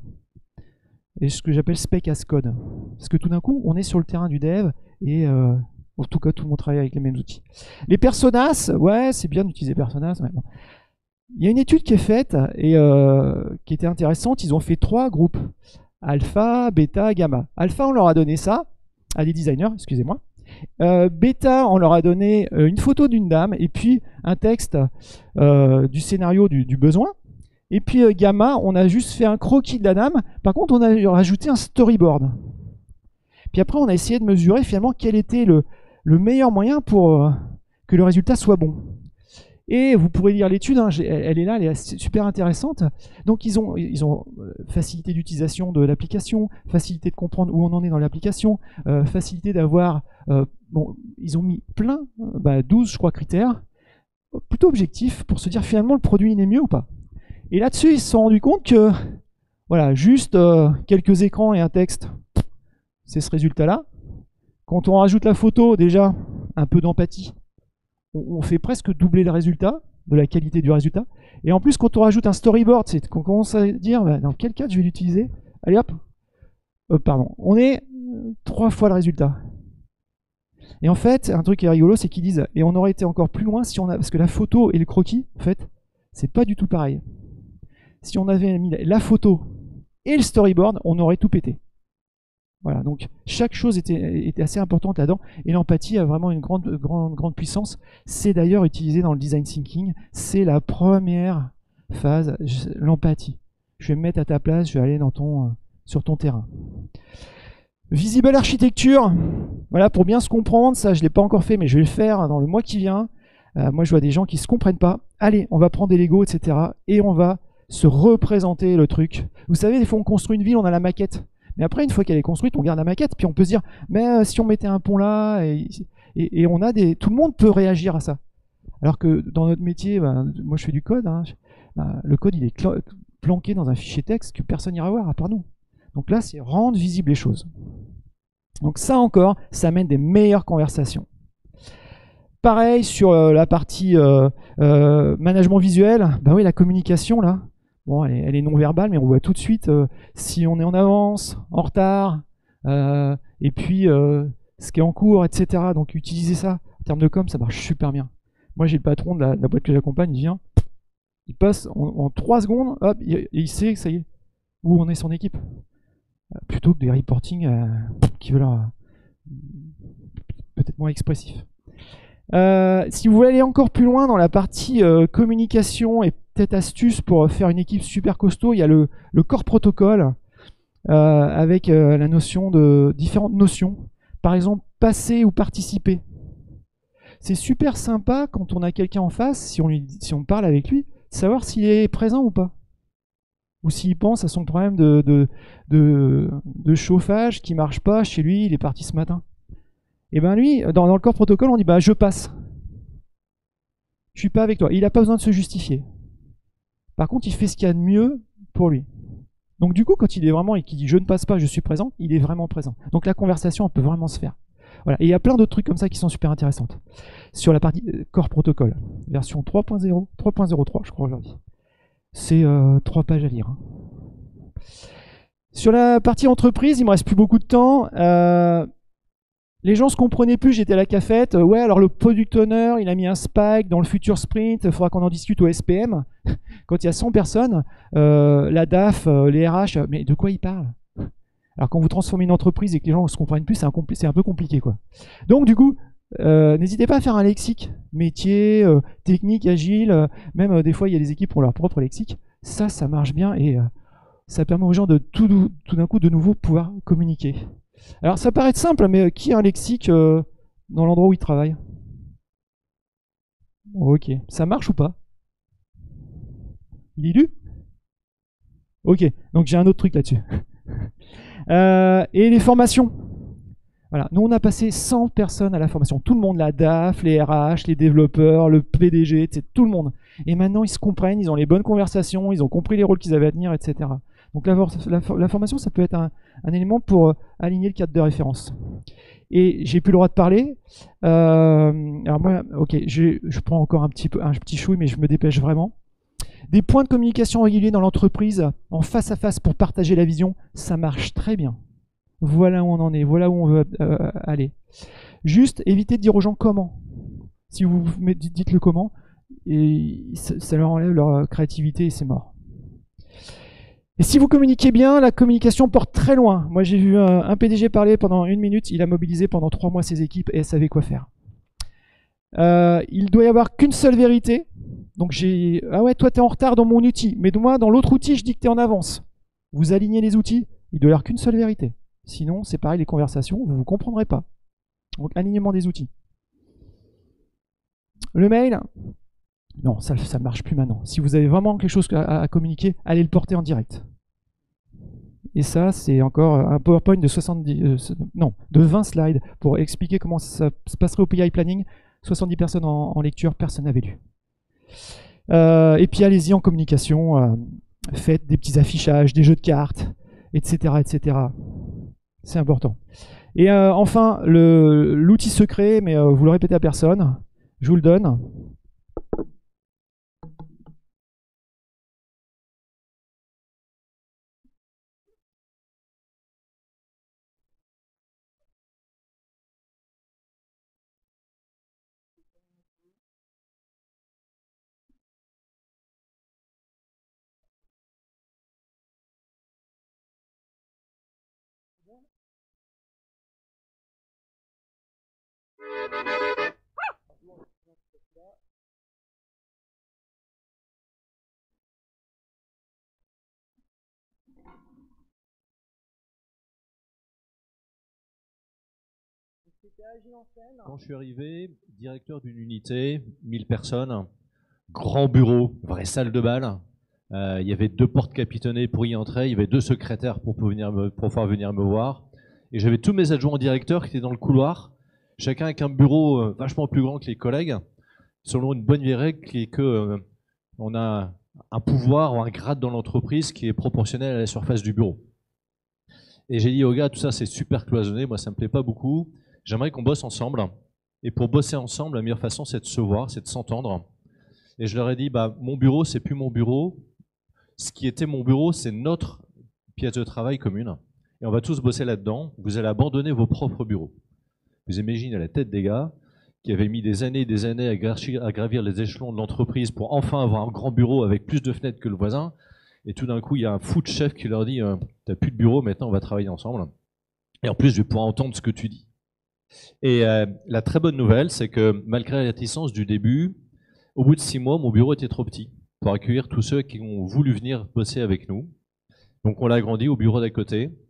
Et ce que j'appelle spec as code. Parce que tout d'un coup, on est sur le terrain du dev et euh, en tout cas, tout le monde travaille avec les mêmes outils. Les personas, ouais, c'est bien d'utiliser personas. Ouais, bon. Il y a une étude qui est faite et euh, qui était intéressante. Ils ont fait trois groupes, alpha, bêta, gamma. Alpha, on leur a donné ça, à des designers, excusez-moi. Euh, bêta, on leur a donné euh, une photo d'une dame et puis un texte euh, du scénario du, du besoin. Et puis euh, gamma, on a juste fait un croquis de la dame. Par contre, on a rajouté un storyboard. Puis après, on a essayé de mesurer finalement quel était le, le meilleur moyen pour euh, que le résultat soit bon. Et vous pourrez lire l'étude, hein, elle est là, elle est super intéressante. Donc ils ont, ils ont facilité d'utilisation de l'application, facilité de comprendre où on en est dans l'application, euh, facilité d'avoir, euh, bon, ils ont mis plein, bah, douze je crois critères, plutôt objectifs pour se dire finalement le produit il est mieux ou pas. Et là-dessus ils se sont rendus compte que, voilà, juste euh, quelques écrans et un texte, c'est ce résultat-là. Quand on rajoute la photo, déjà, un peu d'empathie, on fait presque doubler le résultat, de la qualité du résultat. Et en plus, quand on rajoute un storyboard, c'est qu'on commence à dire bah, dans quel cas je vais l'utiliser. Allez hop, euh, pardon, on est trois fois le résultat. Et en fait, un truc qui est rigolo, c'est qu'ils disent, et on aurait été encore plus loin si on a, parce que la photo et le croquis, en fait, c'est pas du tout pareil. Si on avait mis la photo et le storyboard, on aurait tout pété. Voilà, donc chaque chose était, était assez importante là-dedans, et l'empathie a vraiment une grande, grande, grande puissance. C'est d'ailleurs utilisé dans le design thinking, c'est la première phase, l'empathie. Je vais me mettre à ta place, je vais aller dans ton, sur ton terrain. Visible architecture, voilà, pour bien se comprendre, ça je ne l'ai pas encore fait, mais je vais le faire dans le mois qui vient. Euh, moi je vois des gens qui ne se comprennent pas. Allez, on va prendre des Lego, et cetera. Et on va se représenter le truc. Vous savez, des fois on construit une ville, on a la maquette. Mais après, une fois qu'elle est construite, on garde la maquette, puis on peut se dire, mais euh, si on mettait un pont là, et, et, et on a des, tout le monde peut réagir à ça. Alors que dans notre métier, bah, moi je fais du code, hein, bah, le code il est planqué dans un fichier texte que personne n'ira voir à part nous. Donc là, c'est rendre visible les choses. Donc ça encore, ça amène des meilleures conversations. Pareil sur euh, la partie euh, euh, management visuel, bah oui, la communication là. Bon, elle est, elle est non verbale, mais on voit tout de suite euh, si on est en avance, en retard, euh, et puis euh, ce qui est en cours, et cetera. Donc utiliser ça en termes de com, ça marche super bien. Moi, j'ai le patron de la, de la boîte que j'accompagne, il vient, il passe en trois secondes, hop, il, il sait que ça y est, où on est son équipe. Euh, plutôt que des reporting euh, qui veulent euh, peut-être moins expressifs. Euh, si vous voulez aller encore plus loin dans la partie euh, communication et peut-être astuce pour faire une équipe super costaud, il y a le, le core protocole euh, avec euh, la notion de différentes notions. par exemple, passer ou participer. C'est super sympa quand on a quelqu'un en face, si on, lui, si on parle avec lui, de savoir s'il est présent ou pas. Ou s'il pense à son problème de, de, de, de chauffage qui ne marche pas chez lui, il est parti ce matin. Et bien lui, dans, dans le corps protocole, on dit bah, je passe. Je ne suis pas avec toi. Il n'a pas besoin de se justifier. Par contre, il fait ce qu'il y a de mieux pour lui. Donc du coup, quand il est vraiment et qu'il dit je ne passe pas, je suis présent, il est vraiment présent. Donc la conversation, elle peut vraiment se faire. Voilà. Et il y a plein d'autres trucs comme ça qui sont super intéressantes. Sur la partie corps protocole, version trois point zéro, trois point zéro trois, je crois aujourd'hui. C'est euh, trois pages à lire. Hein. Sur la partie entreprise, il me reste plus beaucoup de temps. Euh, les gens se comprenaient plus, j'étais à la cafette. Euh, ouais, alors le product owner, il a mis un spike dans le futur sprint, il faudra qu'on en discute au S P M. Quand il y a cent personnes, euh, la D A F, euh, les R H, euh, mais de quoi ils parlent? Alors quand vous transformez une entreprise et que les gens ne se comprennent plus, c'est un, un peu compliqué, quoi. Donc du coup, Euh, n'hésitez pas à faire un lexique, métier, euh, technique, agile, euh, même euh, des fois il y a des équipes qui ont leur propre lexique. Ça, ça marche bien et euh, ça permet aux gens de tout, tout d'un coup de nouveau pouvoir communiquer. Alors ça paraît simple, mais euh, qui a un lexique euh, dans l'endroit où il travaille? Ok, ça marche ou pas? Il est lu? Ok, donc j'ai un autre truc là-dessus. euh, et les formations. Voilà. Nous, on a passé cent personnes à la formation. Tout le monde, la D A F, les R H, les développeurs, le P D G, et cetera. Tout le monde. Et maintenant, ils se comprennent, ils ont les bonnes conversations, ils ont compris les rôles qu'ils avaient à tenir, et cetera. Donc la, la, la formation, ça peut être un, un élément pour aligner le cadre de référence. Et j'ai plus le droit de parler. Euh, alors moi, ok, je, je prends encore un petit, peu, un petit chouille, mais je me dépêche vraiment. Des points de communication réguliers dans l'entreprise, en face à face pour partager la vision, ça marche très bien. Voilà où on en est, voilà où on veut euh, aller. Juste, évitez de dire aux gens comment. Si vous dites le comment, et ça, ça leur enlève leur créativité et c'est mort. Et si vous communiquez bien, la communication porte très loin. Moi, j'ai vu un, un P D G parler pendant une minute, il a mobilisé pendant trois mois ses équipes et elles savaient quoi faire. Euh, il doit y avoir qu'une seule vérité. Donc j'ai, ah ouais, toi t'es en retard dans mon outil, mais moi dans l'autre outil, je dis que t'es en avance. Vous alignez les outils, il doit y avoir qu'une seule vérité. Sinon, c'est pareil, les conversations, vous ne comprendrez pas. Donc, alignement des outils. Le mail, non, ça ne marche plus maintenant. Si vous avez vraiment quelque chose à, à communiquer, allez le porter en direct. Et ça, c'est encore un PowerPoint de soixante-dix, euh, non, de vingt slides pour expliquer comment ça se passerait au P I planning. soixante-dix personnes en, en lecture, personne n'avait lu. Euh, et puis, allez-y en communication. Euh, faites des petits affichages, des jeux de cartes, et cetera, et cetera. C'est important. Et euh, enfin, l'outil secret, mais euh, vous le répétez à personne, je vous le donne. Quand je suis arrivé, directeur d'une unité, mille personnes, grand bureau, vraie salle de bal. Euh, il y avait deux portes capitonnées pour y entrer, il y avait deux secrétaires pour, pour, venir me, pour pouvoir venir me voir. Et j'avais tous mes adjoints directeurs qui étaient dans le couloir, chacun avec un bureau euh, vachement plus grand que les collègues, selon une bonne vieille règle qui est que euh, on a un pouvoir ou un grade dans l'entreprise qui est proportionnel à la surface du bureau. Et j'ai dit aux gars, tout ça c'est super cloisonné, moi ça me plaît pas beaucoup. J'aimerais qu'on bosse ensemble. Et pour bosser ensemble, la meilleure façon, c'est de se voir, c'est de s'entendre. Et je leur ai dit, bah, mon bureau, c'est plus mon bureau. Ce qui était mon bureau, c'est notre pièce de travail commune. Et on va tous bosser là-dedans. Vous allez abandonner vos propres bureaux. Vous imaginez la tête des gars qui avaient mis des années et des années à gravir, à gravir les échelons de l'entreprise pour enfin avoir un grand bureau avec plus de fenêtres que le voisin. Et tout d'un coup, il y a un fou de chef qui leur dit, euh, t'as plus de bureau, maintenant on va travailler ensemble. Et en plus, je vais pouvoir entendre ce que tu dis. Et euh, la très bonne nouvelle, c'est que malgré la réticence du début, au bout de six mois, mon bureau était trop petit pour accueillir tous ceux qui ont voulu venir bosser avec nous. Donc on l'a agrandi au bureau d'à côté.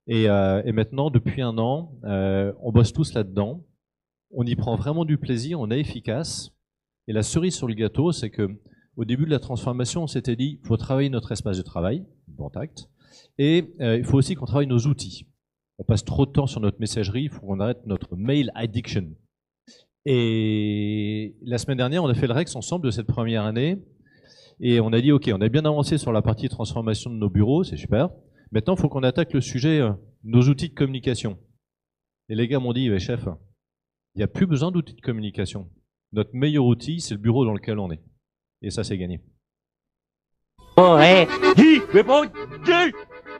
Et, euh, et maintenant, depuis un an, euh, on bosse tous là-dedans. On y prend vraiment du plaisir, on est efficace. Et la cerise sur le gâteau, c'est que au début de la transformation, on s'était dit, il faut travailler notre espace de travail, bon tact, et euh, il faut aussi qu'on travaille nos outils. On passe trop de temps sur notre messagerie, il faut qu'on arrête notre mail addiction. Et la semaine dernière, on a fait le Rex ensemble de cette première année, et on a dit, ok, on a bien avancé sur la partie transformation de nos bureaux, c'est super. Maintenant, il faut qu'on attaque le sujet, euh, nos outils de communication. Et les gars m'ont dit, chef, il n'y a plus besoin d'outils de communication. Notre meilleur outil, c'est le bureau dans lequel on est. Et ça, c'est gagné. Ouais. Dis, mais bon, dis.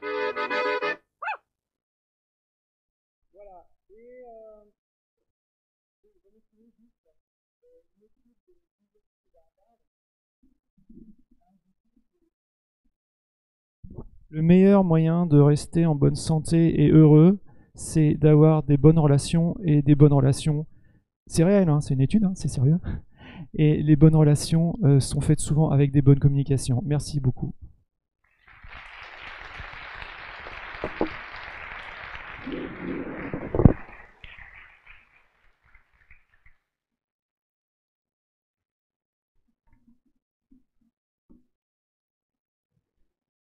Le meilleur moyen de rester en bonne santé et heureux, c'est d'avoir des bonnes relations et des bonnes relations. C'est réel, hein, c'est une étude, hein, c'est sérieux. Et les bonnes relations euh, sont faites souvent avec des bonnes communications. Merci beaucoup.